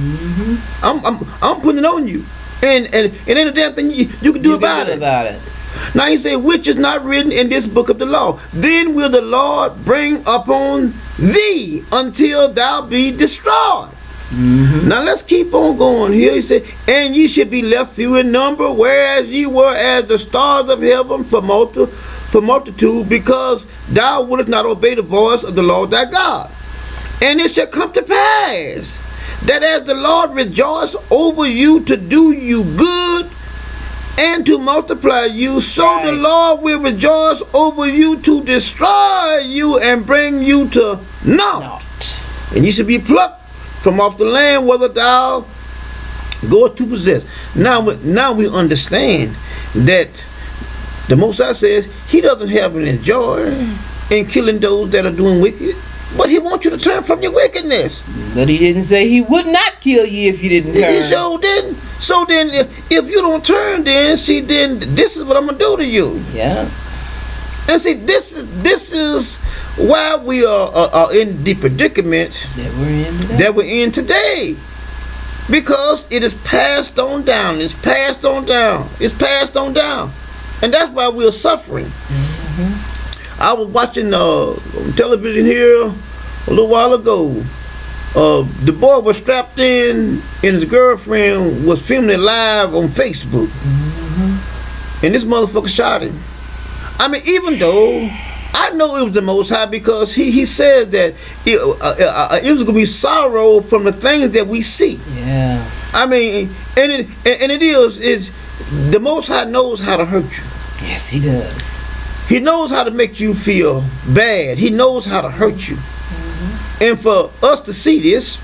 I'm putting it on you. And ain't a damn thing you can do about it. Now he said, which is not written in this book of the law. Then will the Lord bring upon thee until thou be destroyed. Now let's keep on going here. He said, and ye should be left few in number, whereas ye were as the stars of heaven for multitude, because thou wouldest not obey the voice of the Lord thy God. And it shall come to pass that as the Lord rejoice over you to do you good and to multiply you, so the Lord will rejoice over you to destroy you and bring you to naught. And you should be plucked from off the land, whether thou goest to possess. Now we understand that the Most High says he doesn't have any joy in killing those that are doing wicked, but he wants you to turn from your wickedness. But he didn't say he would not kill you if you didn't turn. He sure didn't. So then if you don't turn, then see, then this is what I'm going to do to you. Yeah. And see, this is why we are in the predicament that we're in today. Because it is passed on down. It's passed on down. It's passed on down. And that's why we're suffering. Mm-hmm. I was watching television here a little while ago. The boy was strapped in and his girlfriend was filming it live on Facebook. Mm-hmm. And this motherfucker shot him. I mean, even though I know it was the Most High, because he said that it was going to be sorrow from the things that we see. Yeah. I mean, and it is the Most High knows how to hurt you. Yes, he does. He knows how to make you feel bad. He knows how to hurt you. Mm-hmm. And for us to see this,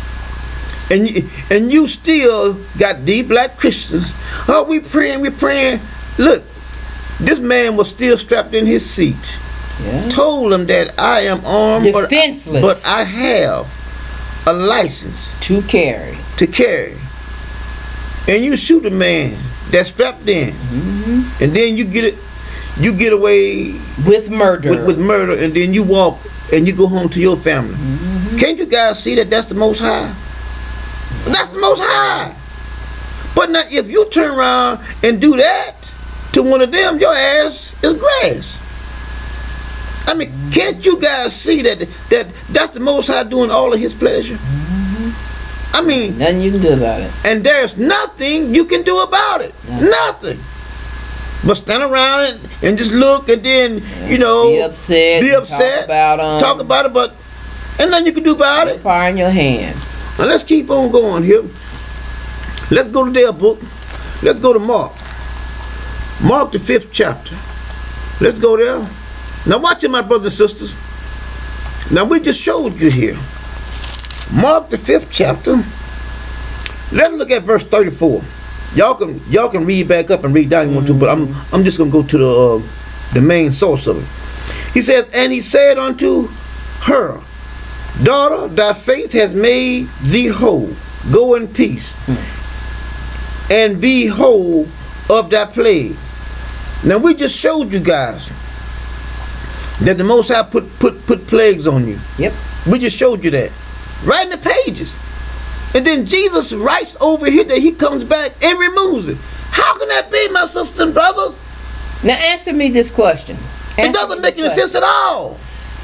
and you still got these black Christians, oh, we praying. Look, this man was still strapped in his seat. Yeah. Told him that I am armed, defenseless, but I have a license to carry. And you shoot a man that's strapped in, mm-hmm. and then you get away with murder. With murder, and then you walk and you go home to your family. Mm-hmm. Can't you guys see that that's the Most High? That's the Most High. But now, if you turn around and do that to one of them, your ass is grass. I mean, can't you guys see that that's the Most High doing all of His pleasure? Mm-hmm. I mean, nothing you can do about it. And there's nothing you can do about it. Nothing. But stand around and just look, and then be upset, talk about it, but and nothing you can do about it. Fire in your hand. Now let's keep on going here. Let's go to their book. Let's go to Mark. Mark the 5th chapter. Let's go there. Now watch it, my brothers and sisters. Now we just showed you here. Mark the 5th chapter. Let's look at verse 34. Y'all can read back up and read down if you want to, but I'm just gonna go to the main source of it. He says, and he said unto her, daughter, thy faith has made thee whole. Go in peace, and be whole of thy plague. Now we just showed you guys that the Most High put plagues on you. Yep. We just showed you that. Right in the pages. And then Jesus writes over here that He comes back and removes it. How can that be, my sisters and brothers? Now answer me this question. It doesn't make any sense at all.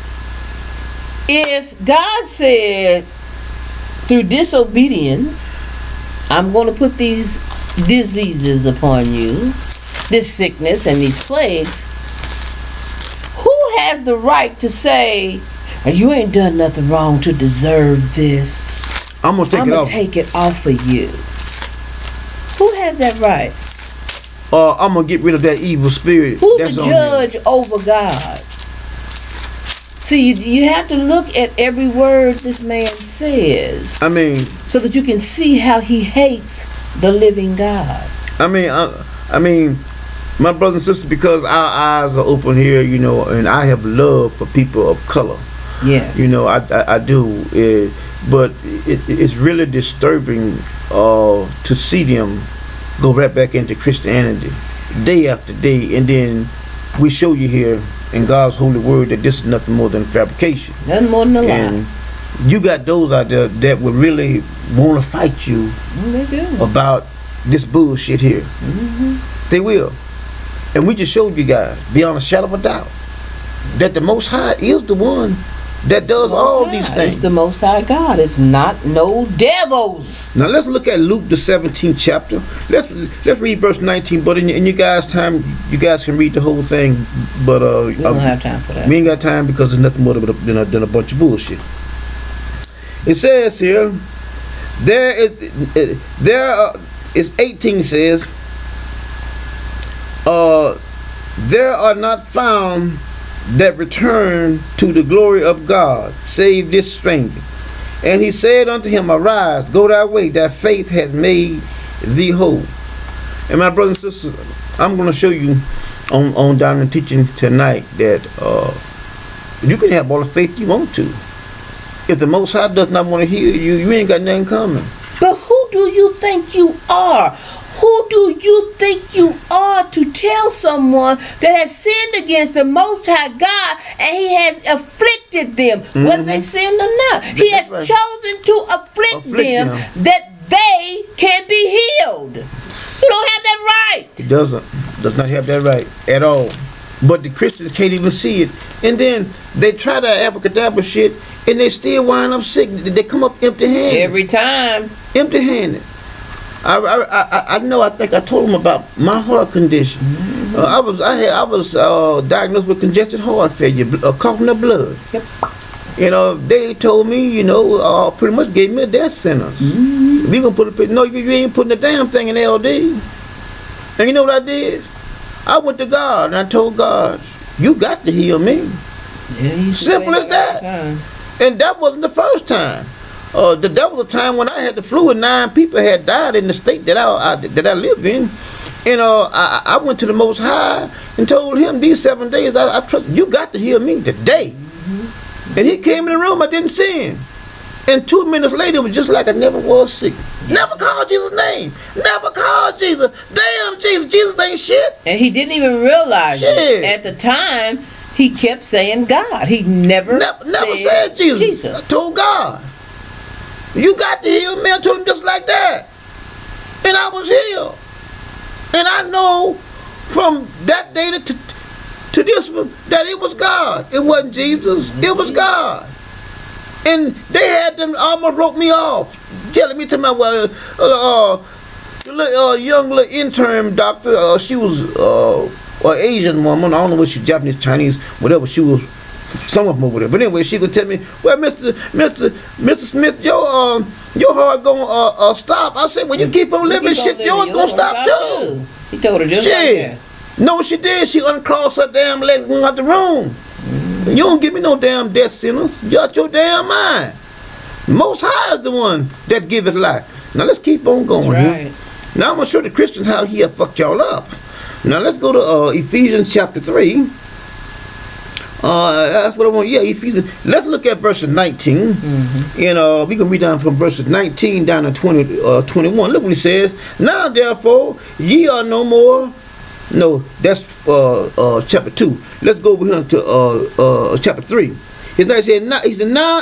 If God said, through disobedience, I'm going to put these diseases upon you, this sickness and these plagues, who has the right to say, you ain't done nothing wrong to deserve this? I'm going to take it off of you. Who has that right? I'm going to get rid of that evil spirit. Who's the judge over God? See, you have to look at every word this man says. I mean, so that you can see how he hates the living God. I mean, my brothers and sisters, because our eyes are open here, and I have love for people of color. Yes. I do. But it's really disturbing to see them go right back into Christianity day after day, and then we show you here in God's holy word that this is nothing more than fabrication. Nothing more than a lie. And you got those out there that would really want to fight you about this bullshit here. Mm-hmm. They will. And we just showed you guys, beyond a shadow of a doubt, that the Most High is the one that does all these things. It's the Most High God. It's not no devils. Now let's look at Luke the 17th chapter. Let's read verse 19. But in you guys' time, you guys can read the whole thing. But we don't have time for that. We ain't got time because it's nothing more than a bunch of bullshit. It says here, it's 18 says, there are not found that return to the glory of God, save this stranger. And he said unto him, arise, go thy way, thy faith has made thee whole. And my brothers and sisters, I'm going to show you on down in teaching tonight that you can have all the faith you want to. If the Most High does not want to heal you, you ain't got nothing coming. But who do you think you are? Who Who do you think you are to tell someone that has sinned against the Most High God and He has afflicted them, whether they sinned or not? He has chosen to afflict them that they can be healed. You don't have that right. He does not have that right at all. But the Christians can't even see it. And then they try that abracadabra shit and they still wind up sick. They come up empty-handed. Every time. Empty-handed. I know. I think I told them about my heart condition. I was diagnosed with congested heart failure, coughing up blood. Yep. You know, they told me, you know, pretty much gave me a death sentence. We gonna put a no, you ain't putting the damn thing in LD. And you know what I did? I went to God and I told God, you got to heal me. Yeah, simple as that. And that wasn't the first time. That was a time when I had the flu and 9 people had died in the state that I live in. And I went to the Most High and told Him these 7 days, I trust you got to heal me today. And He came in the room, I didn't see Him. And 2 minutes later, it was just like I never was sick. Never called Jesus' name. Never called Jesus. Damn, Jesus ain't shit. And he didn't even realize it. At the time, he kept saying God. He never said Jesus. I told God, you got to heal me. I told Him just like that. And I was healed. And I know from that day to this one that it was God. It wasn't Jesus. It was God. And they had them almost wrote me off, telling me to my young little intern doctor. She was an Asian woman. I don't know what she Japanese, Chinese, whatever she was, some of them over there. But anyway, she could tell me, well, Mr. Smith, your heart gonna stop. I said, well, you keep on living, shit, yours gonna stop too. He told her just like that. No, she did. She uncrossed her damn legs and went out the room. You don't give me no damn death sentence. You out your damn mind. Most High is the one that giveth life. Now let's keep on going. Right. Now I'm going to show the Christians how He have fucked y'all up. Now let's go to Ephesians chapter 3. That's what I want. Yeah, Ephesians. Let's look at verses 19. And we can read down from verses 19 down to 21. Look what He says. Now therefore, ye are no more. No, that's chapter 2. Let's go over here to chapter 3. He said, now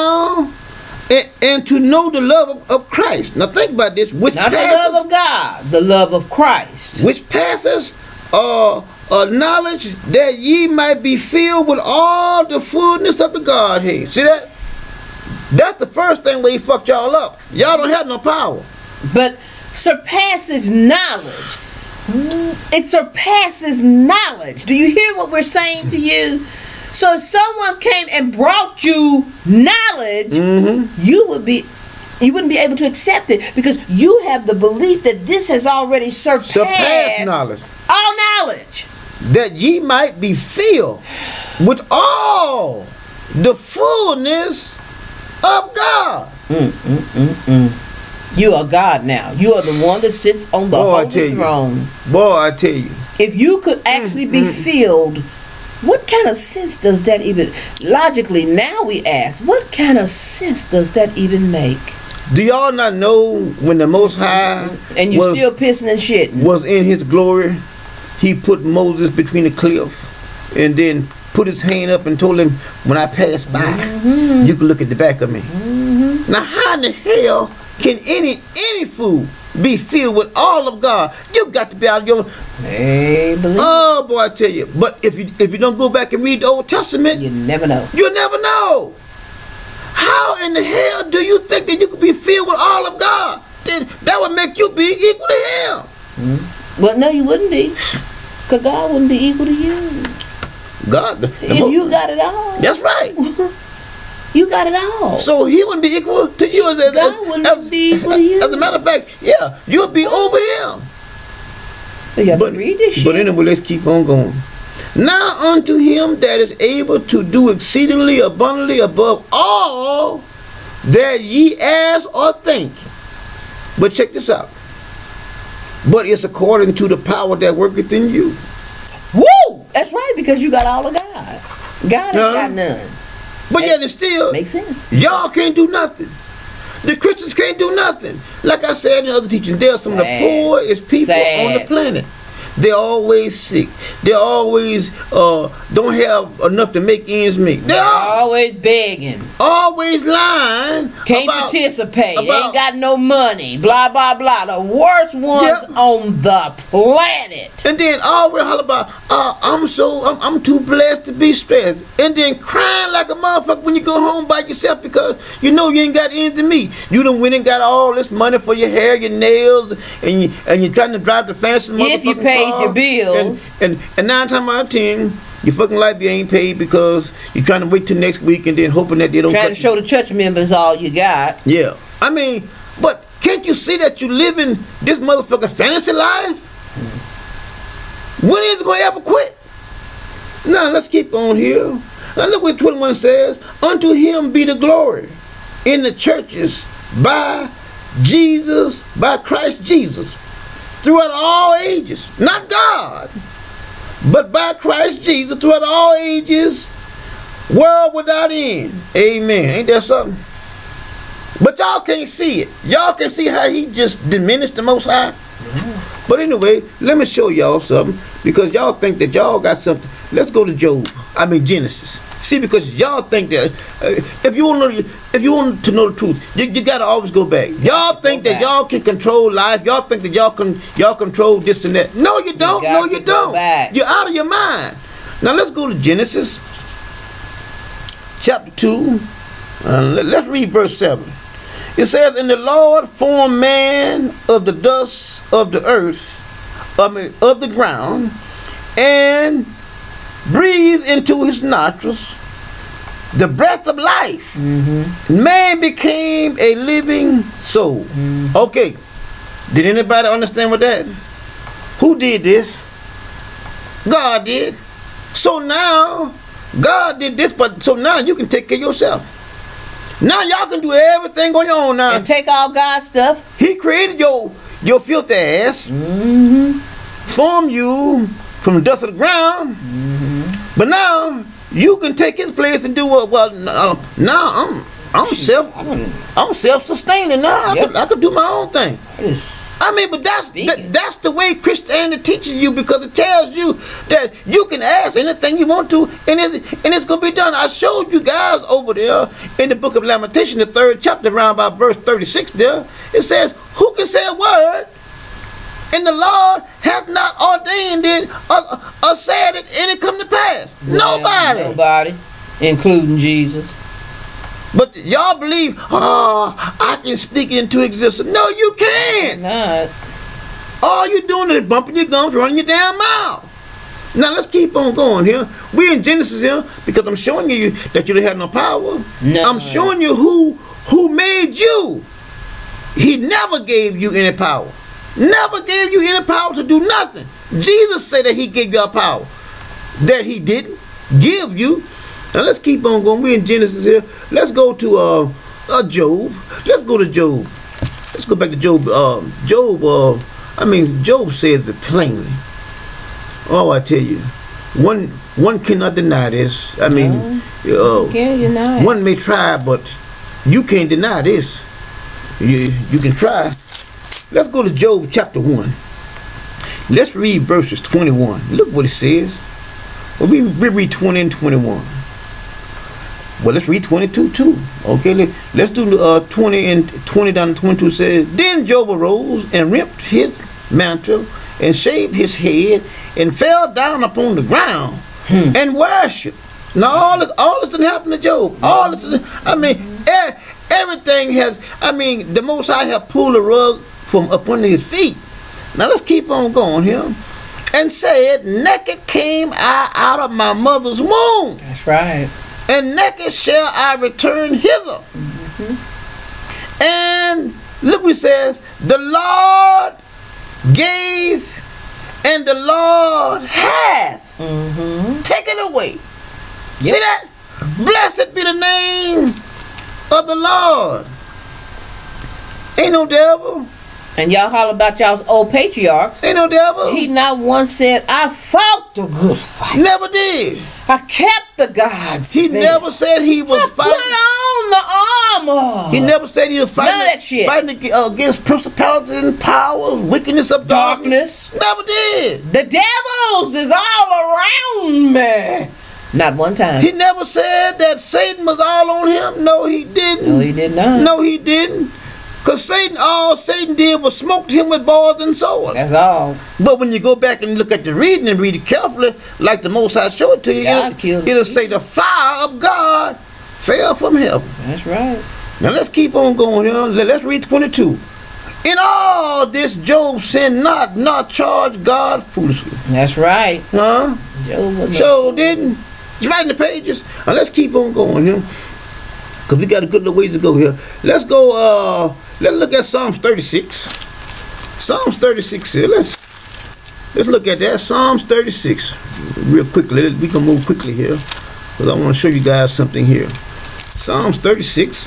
and to know the love of Christ. Now think about this. Which not passes, the love of God, the love of Christ. Which passes knowledge, that ye might be filled with all the fullness of the Godhead. See that? That's the first thing where He fucked y'all up. Y'all don't have no power. But surpasses knowledge. It surpasses knowledge. Do you hear what we're saying to you? So if someone came and brought you knowledge, you wouldn't be able to accept it, because you have the belief that this has already surpassed knowledge. All knowledge. That ye might be filled with all the fullness of God. You are God now. You are the one that sits on the holy throne. Boy, I tell you. If you could actually be filled, what kind of sense does that even, logically now we ask, what kind of sense does that even make? Do y'all not know when the Most High and you still pissing and shitting was in His glory, He put Moses between the cliff and then put His hand up and told him, when I pass by, you can look at the back of me. Now how in the hell can any food be filled with all of God? You got to be out of your... Oh boy, I tell you. But if you don't go back and read the Old Testament, you never know. You'll never know. How in the hell do you think that you could be filled with all of God? Then that would make you be equal to Him. Well, no, you wouldn't be, because God wouldn't be equal to you. God, if you got it all. That's right. You got it all. So He wouldn't be equal to you. God wouldn't be equal to you. As a matter of fact, yeah, you'll be over Him. You have to read this shit. But anyway, let's keep on going. Now unto Him that is able to do exceedingly abundantly above all that ye ask or think. But check this out. But it's according to the power that worketh in you. Woo! That's right, because you got all of God. God ain't got none. But yet it's still makes sense. Y'all can't do nothing. The Christians can't do nothing. Like I said in other teachings, they are some of the poorest people on the planet. They're always sick. They always don't have enough to make ends meet. They're always begging. Always lying. Can't participate. Ain't got no money. Blah, blah, blah. The worst ones on the planet. And then always holler about, I'm too blessed to be stressed. And then crying like a motherfucker when you go home by yourself because you know you ain't got anything to meet. You done went and got all this money for your hair, your nails, and you're trying to drive the fancy motherfucking if you paid your bills. And 9 times out of 10, your fucking light bill ain't paid because you're trying to wait till next week and then hoping that they don't trying to show the church members all you got. Yeah. I mean, but can't you see that you living this motherfucking fantasy life? When is it going to ever quit? Now, let's keep on here. Now, look what 21 says. Unto him be the glory in the churches by Christ Jesus, throughout all ages. Not God, but by Christ Jesus, throughout all ages, world without end. Amen. Ain't that something? But y'all can't see it. Y'all can see how he just diminished the Most High. But anyway, let me show y'all something, because y'all think that y'all got something. Let's go to Genesis. See, because y'all think that if you want to know the truth, you gotta always go back. Y'all think that y'all can control life. Y'all think that y'all control this and that. No, you don't. No, you don't. You're out of your mind. Now let's go to Genesis chapter 2. Let's read verse 7. It says, "And the Lord formed man of the dust of the earth, of the ground, and breathed into his nostrils the breath of life. Man became a living soul." Okay. Did anybody understand what that? Who did this? God did. So now, God did this, but so now you can take care of yourself. Now y'all can do everything on your own now. And take all God's stuff. He created your filthy ass. Formed you from the dust of the ground. But now you can take his place and do what? Well, now I'm self-sustaining now. I can do my own thing. I mean, but that's the way Christianity teaches you, because it tells you that you can ask anything you want to, and it's gonna be done. I showed you guys over there in the book of Lamentations, the 3rd chapter, around about verse 36. There it says, "Who can say a word, and the Lord hath not ordained it or said it, and it come to pass?" Nobody, including Jesus. But y'all believe, I can speak it into existence. No, you can't. Not. All you're doing is bumping your gums, running your damn mouth. Now let's keep on going here. We're in Genesis here because I'm showing you that you don't have no power. No. I'm showing you who made you. He never gave you any power. Never gave you any power to do nothing. Jesus said that he gave you a power that he didn't give you. Now let's keep on going. We're in Genesis here. Let's go to Job. Let's go to Job. Let's go back to Job. Job says it plainly. Oh, I tell you, one cannot deny this. I mean, can't deny it. One may try, but you can't deny this. You can try. Let's go to Job chapter 1. Let's read verses 21. Look what it says. Well, we read 20 and 21. Well, let's read 22 too. Okay, let's do 20 down to 22. Says, "Then Job arose and rent his mantle and shaved his head and fell down upon the ground and worshipped." Now all this didn't happen to Job. All this, everything has. The Most High have pulled the rug from up under his feet. Now let's keep on going here. "And said, naked came I out of my mother's womb. That's right. And naked shall I return hither." And look what it says, "The Lord gave, and the Lord hath taken away." Yep. See that? Blessed be the name of the Lord. Ain't no devil. And y'all holler about y'all's old patriarchs. Ain't no devil. He not once said, I fought the good fight. Never did. I kept the God's He never said he was fighting. Put on the armor. He never said he was fighting. None of that shit. Fighting against principalities and powers, wickedness of darkness. Never did. The devils is all around me. Not one time. He never said that Satan was all on him. No, he didn't. No, he did not. No, he didn't. Because Satan, all Satan did was smoke him with bars and swords. That's all. But when you go back and look at the reading and read it carefully, like the Most High showed it to you, it'll say the fire of God fell from heaven. That's right. Now let's keep on going here. Let's read 22. In all this Job sinned not, nor charged God foolishly. That's right. Huh? Job didn't. It's right in the pages. Now let's keep on going here. Because we got a good little ways to go here. Let's go, let's look at Psalms 36. Psalms 36 here. Let's look at that. Psalms 36. Real quickly. We can move quickly here. Because I want to show you guys something here. Psalms 36.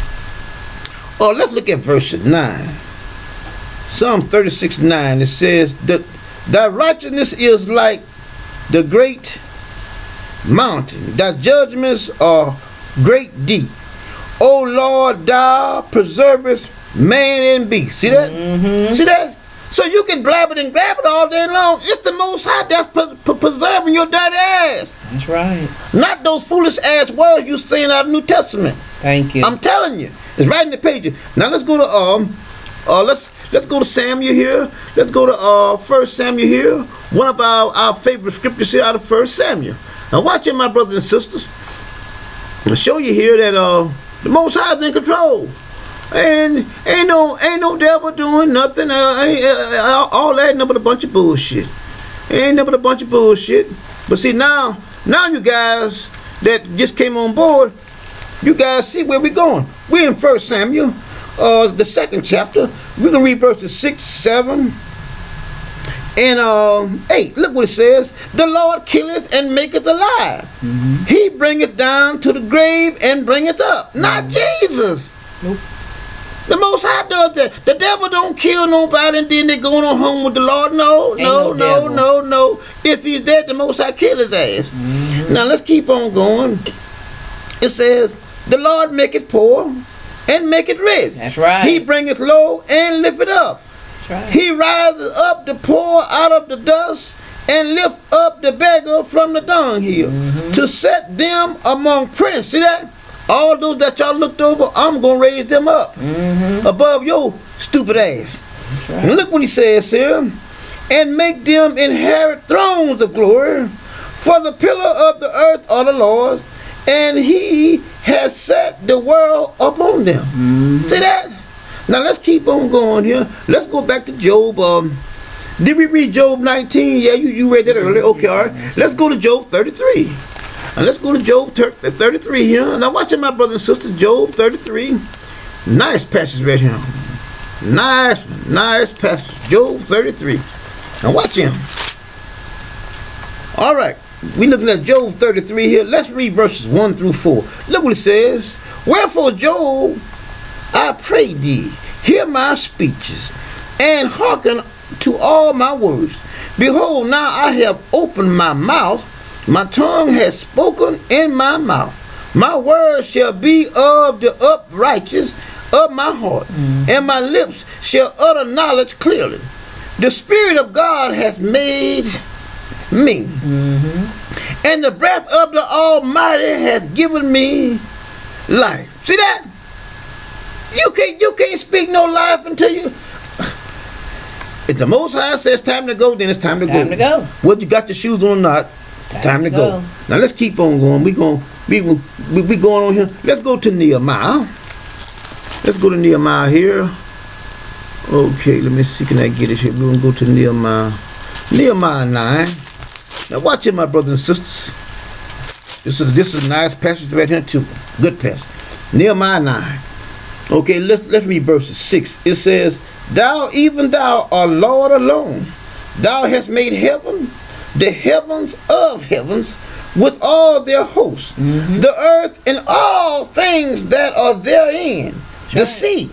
Oh, let's look at verse 9. Psalm 36:9. It says that thy righteousness is like the great mountain. Thy judgments are great deep. O Lord, thou preservest man and beast. See that? See that? So you can blab it and grab it all day long. It's the Most High that's preserving your dirty ass. That's right. Not those foolish ass words you saying out of the New Testament. Thank you. I'm telling you. It's right in the pages. Now let's go to let's go to Samuel here. Let's go to 1 Samuel here. One of our favorite scriptures here out of 1 Samuel. Now watch it, my brothers and sisters. I'll show you here that the Most High is in control. And ain't no devil doing nothing. All that nothing but a bunch of bullshit. Ain't nothing but a bunch of bullshit. But see now you guys that just came on board, you guys see where we're going. We're in 1 Samuel, the 2nd chapter. We're gonna read verses 6, 7, and 8. Look what it says. The Lord killeth and maketh alive. He bringeth down to the grave and bringeth up. Not Jesus. Nope. The Most High does that. The devil don't kill nobody and then they going on home with the Lord. No. If he's dead, the Most High kill his ass. Now let's keep on going. It says, the Lord maketh poor and maketh rich. That's right. He bringeth low and lifteth up. That's right. He riseth up the poor out of the dust and lift up the beggar from the dunghill to set them among princes. See that? All those that y'all looked over, I'm going to raise them up above your stupid ass. Right. And look what he says here. And make them inherit thrones of glory. For the pillar of the earth are the Lord's, and he has set the world upon them. See that? Now let's keep on going here. Let's go back to Job. Did we read Job 19? Yeah, you read that earlier. Okay, all right. Let's go to Job 33. And let's go to Job 33 here. Now watch it, my brothers and sisters. Job 33. Nice passage right here. Nice passage. Job 33. Now watch him. All right. We're looking at Job 33 here. Let's read verses 1 through 4. Look what it says. Wherefore, Job, I pray thee, hear my speeches, and hearken to all my words. Behold, now I have opened my mouth. My tongue has spoken in my mouth. My words shall be of the uprightness of my heart, and my lips shall utter knowledge clearly. The Spirit of God has made me, and the breath of the Almighty has given me life. See that? You can't speak no life until you. If the Most High says time to go, then it's time to go. Time to go. Whether you got your shoes on or not, time to go. Now let's keep on going. We going on here. Let's go to Nehemiah. Let's go to Nehemiah here. Okay, let me see. Can I get it here? We're gonna go to Nehemiah. Nehemiah 9. Now watch it, my brothers and sisters. This is a nice passage right here too. Good passage. Nehemiah 9. Okay, let's read verses 6. It says, Thou, even thou, art Lord alone. Thou hast made heaven, the heavens of heavens, with all their hosts, the earth and all things that are therein, the sea,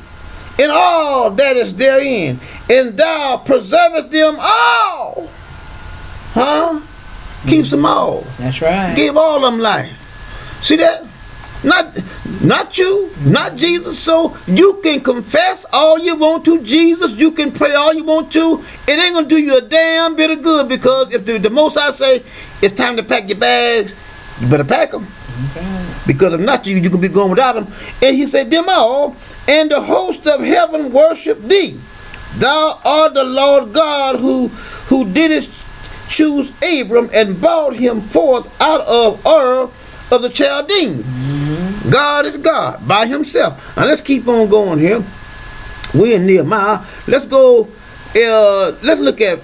and all that is therein, and thou preservest them all. Huh? Keeps them all. That's right. Give all them life. See that? Not you, not Jesus. So you can confess all you want to Jesus. You can pray all you want to. It ain't gonna do you a damn bit of good, because if the Most High say it's time to pack your bags, you better pack them. Okay. Because if not, you can be going without them. And he said, them all, and the host of heaven worship thee. Thou art the Lord God who didst choose Abram and brought him forth out of Ur of the Chaldeans. God is God by himself. Now let's keep on going here. We're in Nehemiah. Let's go. Let's look at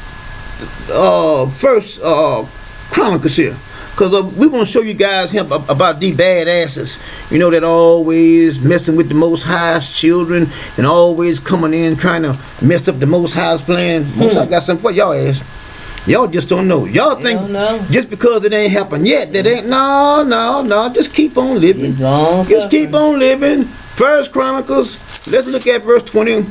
First Chronicles here, because we want to show you guys here about these badasses. You know, that always messing with the Most High's children and always coming in trying to mess up the Most High's plan. Most High got something for y'all ass. Y'all just don't know. Y'all think just because it ain't happened yet, that ain't no. Just keep on living. Just keep on living. First Chronicles. Let's look at verse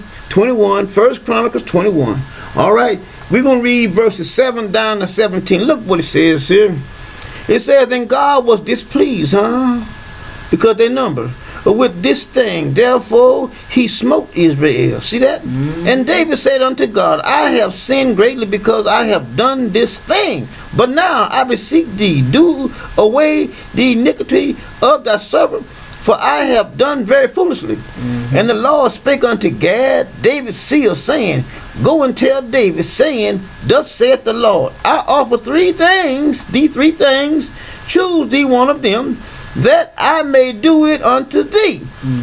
21. First Chronicles 21. All right. We're gonna read verses 7 down to 17. Look what it says here. It says, and God was displeased, because they number with this thing, therefore he smote Israel. See that? And David said unto God, I have sinned greatly because I have done this thing. But now I beseech thee, do away the iniquity of thy servant, for I have done very foolishly. And the Lord spake unto Gad, David's seer, saying, go and tell David, saying, thus saith the Lord, I offer these three things, choose thee one of them, that I may do it unto thee.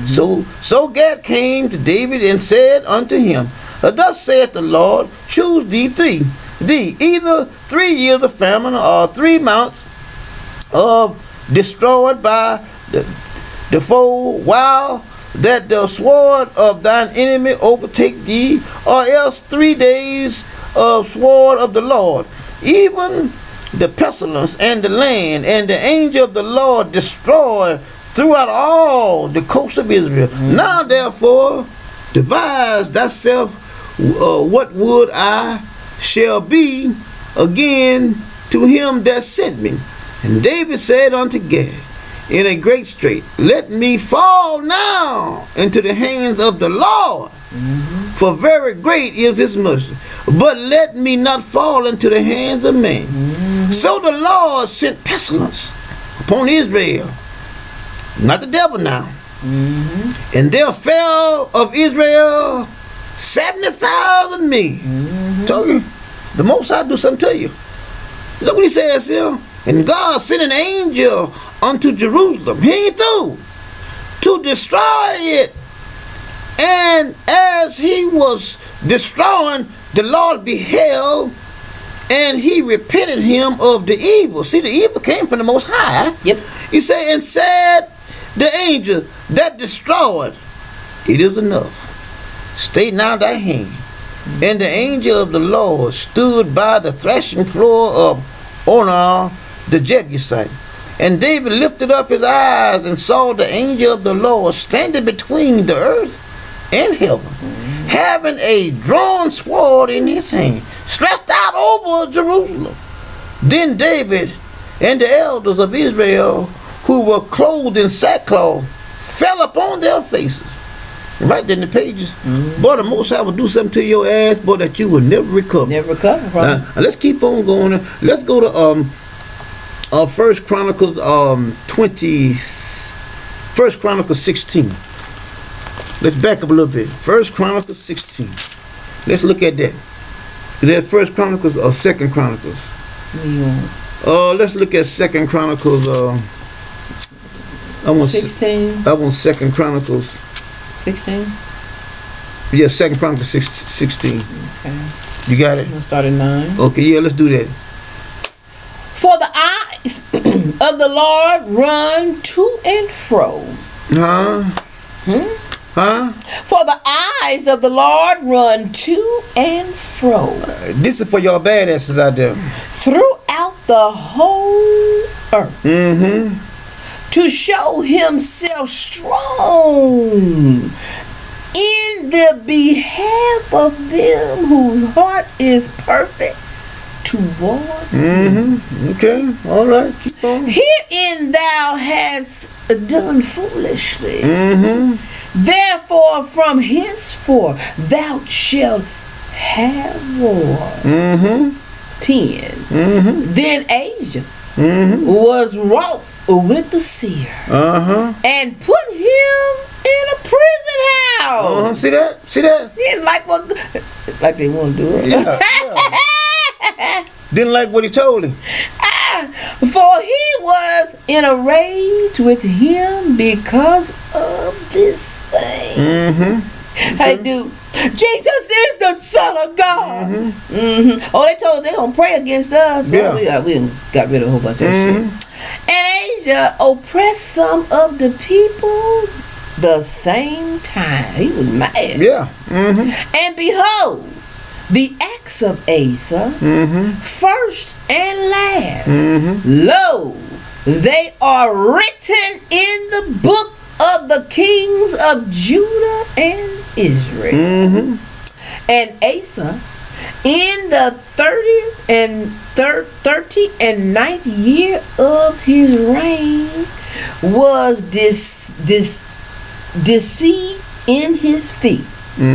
So Gad came to David and said unto him, thus saith the Lord, choose thee either 3 years of famine, or 3 months of destroyed by the foe, while that the sword of thine enemy overtake thee, or else 3 days of sword of the Lord, even the pestilence and the land, and the angel of the Lord destroy throughout all the coast of Israel. Now therefore devise thyself what would I shall be again to him that sent me. And David said unto Gad in a great strait, let me fall now into the hands of the Lord, for very great is his mercy, but let me not fall into the hands of man. So the Lord sent pestilence upon Israel, not the devil now. And there fell of Israel 70,000 men. Told you, the Most High do something to you. Look what he says here. And God sent an angel unto Jerusalem. He ain't through, to destroy it. And as he was destroying, the Lord beheld, and he repented him of the evil. See, the evil came from the Most High. Yep. He said, and said the angel that destroyed, it is enough. Stay now thy hand. And the angel of the Lord stood by the threshing floor of Ornan the Jebusite. And David lifted up his eyes and saw the angel of the Lord standing between the earth and heaven, having a drawn sword in his hand, stretched out over Jerusalem. Then David and the elders of Israel, who were clothed in sackcloth, fell upon their faces. Right there in the pages. Boy, the Most High will do something to your ass, boy, that you will never recover. Never recover from. Now, let's keep on going. Let's go to First Chronicles 16. Let's back up a little bit. First Chronicles 16. Let's look at that. Is that First Chronicles or Second Chronicles? Let's look at Second Chronicles. I want 16. I want Second Chronicles 16. Yeah, Second Chronicles 16. Okay. You got it? I'll start at 9. Okay, yeah, let's do that. For the eyes of the Lord run to and fro. Huh? For the eyes of the Lord run to and fro. This is for y'all badasses out there. Throughout the whole earth. To show himself strong in the behalf of them whose heart is perfect towards him. Okay, all right, keep on. Herein thou hast done foolishly. Therefore from henceforth thou shalt have war. 10. Then Asia was wroth with the seer and put him in a prison house. See that? See that? He didn't like what, like they want to do it. Yeah. Didn't like what he told him. For he was in a rage with him because of this thing. How they do? Jesus is the Son of God. Oh, they told us they're gonna pray against us. So we got rid of a whole bunch of shit. And Asia oppressed some of the people the same time. He was mad. Yeah. And behold, the acts of Asa, first and last, lo, they are written in the book of the kings of Judah and Israel. And Asa, in the 39th year of his reign, was deceived in his feet.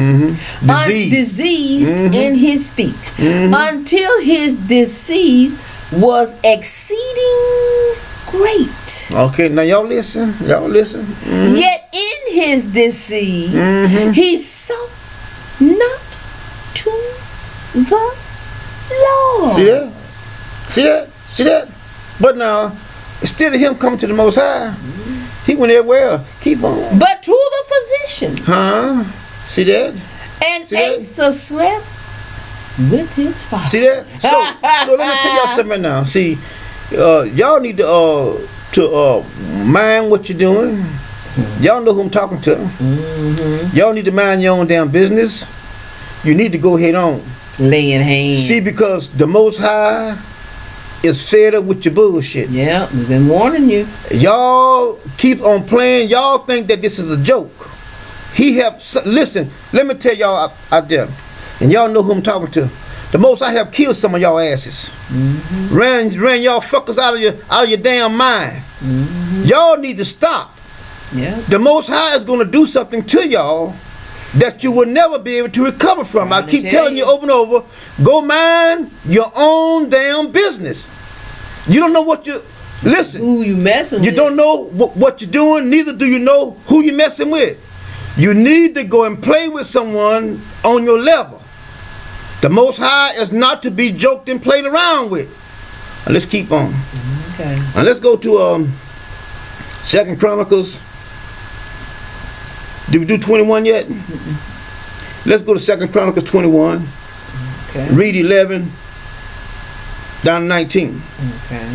Diseased in his feet, until his disease was exceeding great. Okay, now y'all listen. Yet in his disease he sought not to the Lord. See that? But now, instead of him coming to the Most High, he went everywhere. Keep on. But to the physician. See that? And Asa slept with his father. See that? So let me tell y'all something right now. See, y'all need to mind what you're doing. Y'all know who I'm talking to. Y'all need to mind your own damn business. You need to go head on. Laying hands. See, because the Most High is fed up with your bullshit. Yeah, we've been warning you. Y'all keep on playing. Y'all think that this is a joke. Listen, let me tell y'all out there, and y'all know who I'm talking to. The Most High have killed some of y'all asses. Ran y'all fuckers out of your damn mind. Y'all need to stop. Yeah. The Most High is going to do something to y'all that you will never be able to recover from. I keep telling you over and over, go mind your own damn business. You don't know what you... Listen. Who you messing with. You don't know what you're doing, neither do you know who you're messing with. You need to go and play with someone on your level. The Most High is not to be joked and played around with. Now let's keep on. Okay. Now let's go to 2 Chronicles. Did we do 21 yet? Let's go to 2 Chronicles 21. Okay. Read 11 down to 19. Okay.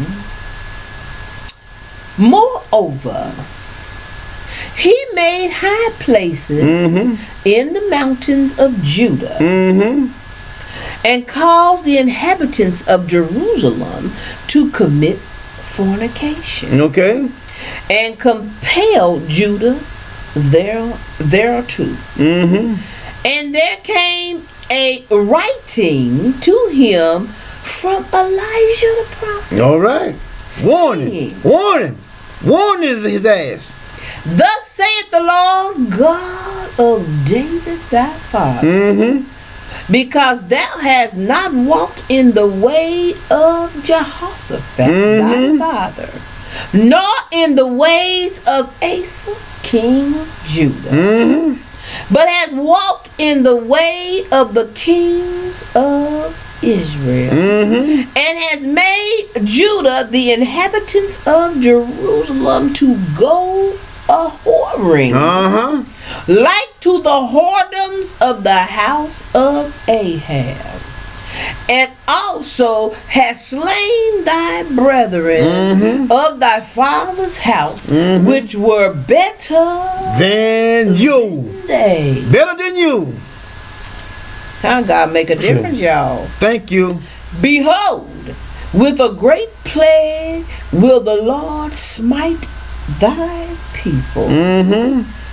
Moreover, he made high places in the mountains of Judah and caused the inhabitants of Jerusalem to commit fornication. Okay. And compelled Judah thereto. And there came a writing to him from Elijah the prophet. All right. Saying, Warning his ass. Thus saith the Lord God of David thy father, because thou hast not walked in the way of Jehoshaphat thy father, nor in the ways of Asa king of Judah, but hast walked in the way of the kings of Israel, and has made Judah the inhabitants of Jerusalem to go a whoring, like to the whoredoms of the house of Ahab, and also has slain thy brethren of thy father's house, which were better than you. Better than you. How God make a difference, y'all. Thank you. Behold, with a great plague will the Lord smite thy people,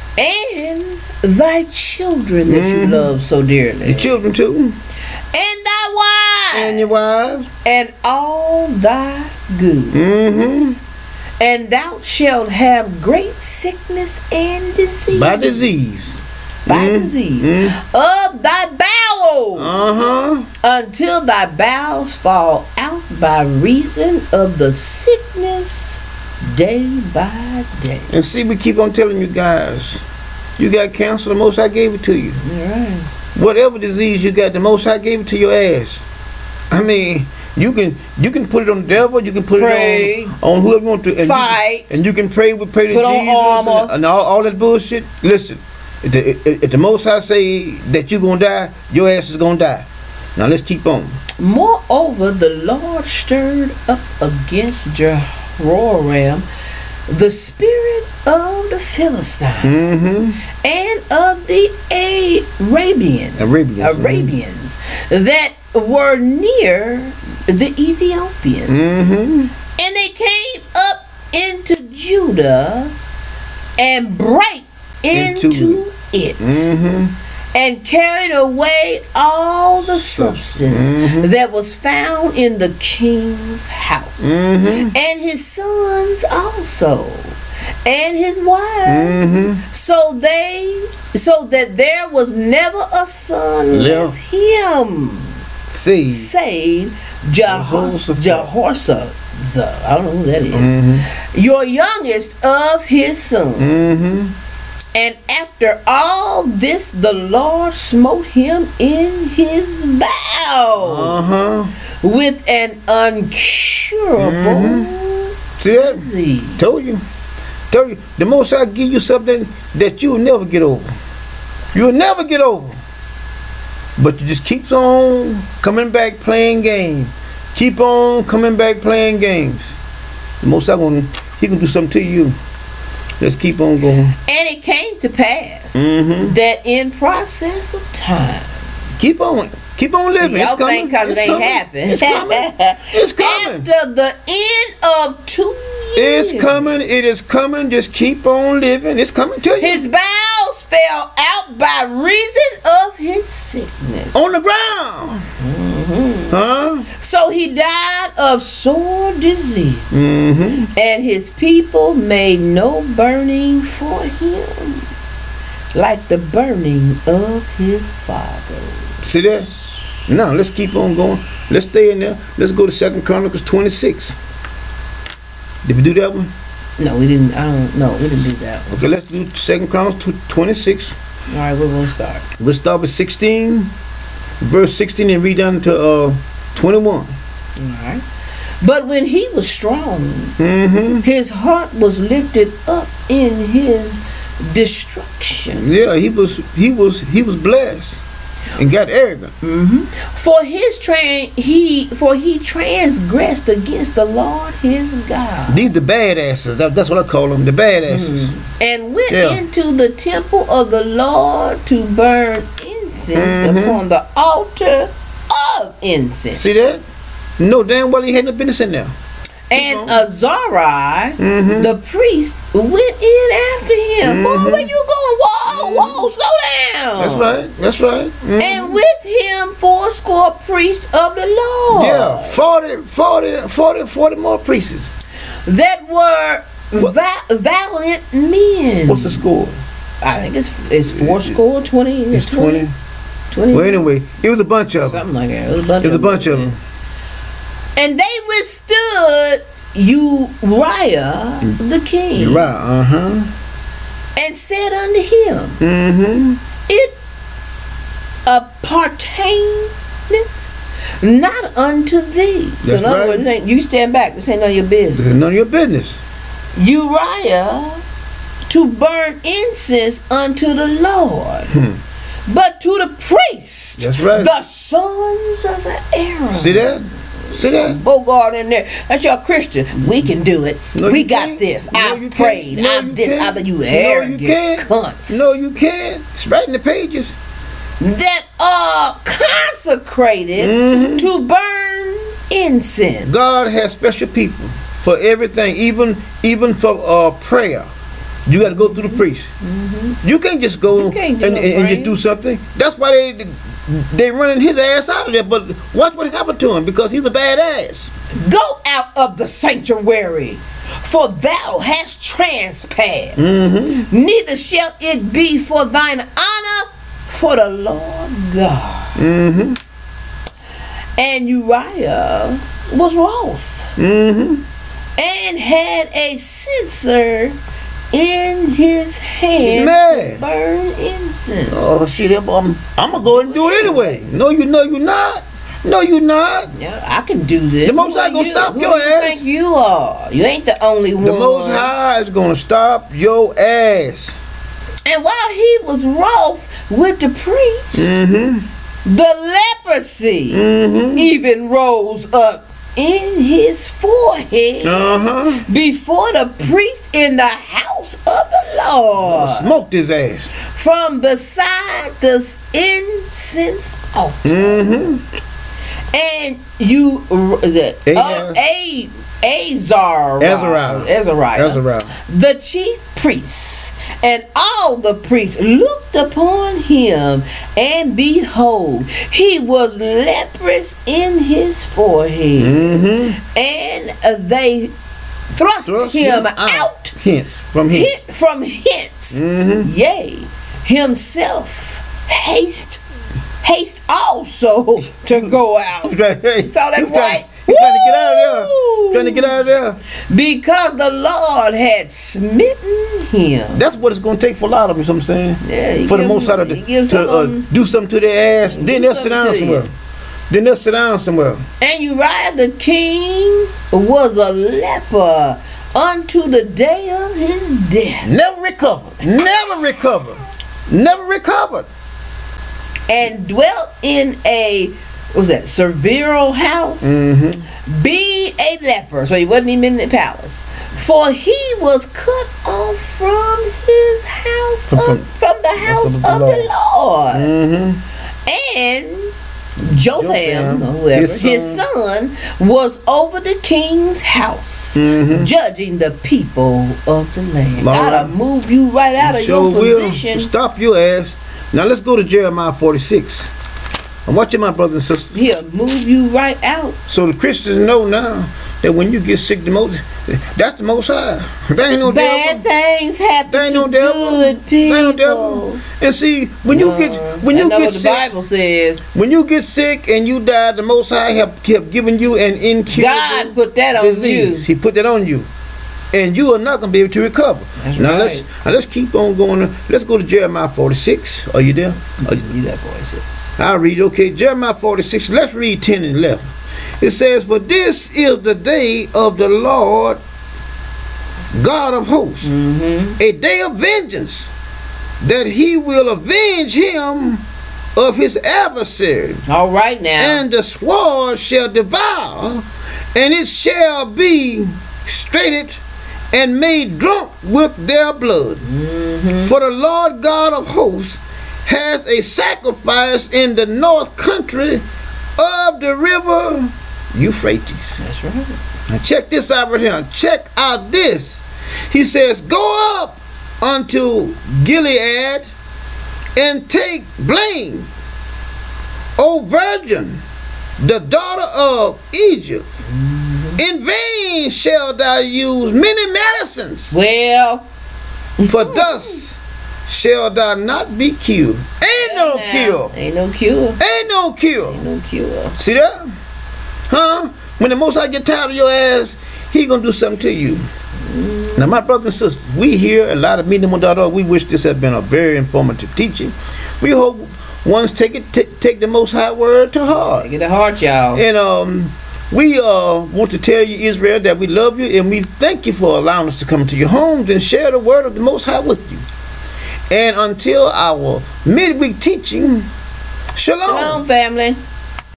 and thy children that you love so dearly, Your children too. and thy wives, And your wives. and all thy goods. And thou shalt have great sickness and disease. By disease. Disease. Of thy bowels. Until thy bowels fall out by reason of the sickness day by day. And see, we keep on telling you guys, you got cancer, the Most High gave it to you. Right. Whatever disease you got, the Most High gave it to your ass. I mean, you can put it on the devil, you can put Pray. it on whoever you want to. And Fight. You can pray to Put Jesus on armor. and all that bullshit. Listen, if the Most High say that you're going to die, your ass is going to die. Now let's keep on. Moreover, the Lord stirred up against Jehoram the spirit of the Philistines and of the Arabians that were near the Ethiopians. And they came up into Judah and break into it. And carried away all the substance that was found in the king's house, and his sons also, and his wives, so that there was never a son left him, save Jehoshaphat. I don't know who that is. Your youngest of his sons. And after all this, the Lord smote him in his bowels with an uncurable disease. Told you. The Most High give you something that you'll never get over. You'll never get over. But you just keeps on coming back playing games. Keep on coming back playing games. The Most High he can do something to you. Let's keep on going. And it came to pass that in process of time, keep on living. Y'all think because it ain't happened. It's coming. It's coming. After the end of 2 years. It's coming. It is coming. Just keep on living. It's coming to you. His bowels fell out by reason of his sickness. On the ground. So he died of sore disease. And his people made no burning for him, like the burning of his father. See that? Now let's keep on going. Let's stay in there. Let's go to 2 Chronicles 26. Did we do that one? No, we didn't. We didn't do that one. Okay, let's do 2 Chronicles 26. All right, we're gonna start. We'll start with 16, verse 16, and read down to 21. All right. But when he was strong, his heart was lifted up in his destruction. Yeah, he was blessed and got arrogant. For he transgressed against the Lord his God. These the badasses. That's what I call them, the badasses. And went into the temple of the Lord to burn incense upon the altar of incense. See that? No damn well he had no business in there. And Azariah, the priest, went in after him. Boy, where you going? Whoa, slow down. That's right. And with him 80 priests of the Lord. Yeah, 40 more priests. That were valiant men. What's the score? I think it's 20. It's 20. 20. Well, anyway, it was a bunch of them. Something like that. It was a bunch of them. And they withstood Uriah the king. And said unto him, it appertaineth not unto thee. So in other words, you stand back. This ain't none of your business. This is none of your business. Uriah to burn incense unto the Lord. But to the priests, the sons of Aaron. See that? Bogart in there. That's your Christian. We can do it. We got this. I've prayed. I'm this. Either you arrogant cunts. No, you can't. It's right in the pages. That are consecrated to burn incense. God has special people for everything, even for prayer. You got to go through the priest. You can't just go and just do something. That's why they running his ass out of there. But watch what happened to him, because he's a bad ass. Go out of the sanctuary, for thou hast trespassed. Neither shall it be for thine honor, for the Lord God. And Uriah was wroth, and had a censer in his hand to burn incense. Oh shit! I'm gonna go and do it anyway. No, you're not. No, you're not. Yeah, I can do this. The Most High gonna stop your ass. You think you are? You ain't the only one. The Most High is gonna stop your ass. And while he was wroth with the priest, the leprosy even rose up in his forehead before the priest in the house of the Lord. Smoked his ass from beside the incense altar. And you is it Azariah, the chief priests, and all the priests looked upon him, and behold, he was leprous in his forehead, and they thrust him out from hence. Yea, himself haste also to go out. Saw that right? Trying to get out of there. Because the Lord had smitten him. That's what it's going to take for a lot of them, you know what I'm saying? Yeah, for the Most High to do something to their ass. Then they'll sit down somewhere. And Uriah the king was a leper unto the day of his death. Never recovered. And dwelt in a servile house, being a leper. So he wasn't even in the palace, for he was cut off from his house, from the house of the Lord. And Jotham, his son, was over the king's house, judging the people of the land. Gotta move you right out of your position. Stop your ass. Now let's go to Jeremiah 46. I'm watching my brothers and sisters. He'll move you right out. So the Christians know now that when you get sick, that's the Most High. There ain't no bad devil. Things happen there ain't no to devil. Good people. There ain't no devil. And see, when you get sick, the Bible says, when you get sick and you die, the Most High have given you an incurable God put that on disease. you. He put that on you. And you are not going to be able to recover. Let's keep on going. Let's go to Jeremiah 46. Are you there? You got 46. I'll read. Okay, Jeremiah 46. Let's read 10 and 11. It says, "For this is the day of the Lord God of hosts, a day of vengeance, that he will avenge him of his adversary. All right now. And the sword shall devour, and it shall be straitened and made drunk with their blood. For the Lord God of hosts has a sacrifice in the north country of the river Euphrates." That's right. Now check this out right here. Check out this. He says, "Go up unto Gilead and take blame, O virgin, the daughter of Egypt. In vain shall thou use many medicines. Well, for thus shall thou not be cured." Ain't no cure. Ain't no cure. Ain't no cure. Ain't no cure. See that? Huh? When the Most High get tired of your ass, he gonna do something to you. Now, my brothers and sisters, we here a lot of meeting.org. We wish this had been a very informative teaching. We hope ones take the Most High word to heart. Take it to heart, y'all. And we want to tell you, Israel, that we love you and we thank you for allowing us to come to your homes and share the word of the Most High with you. And until our midweek teaching, shalom. Shalom, family.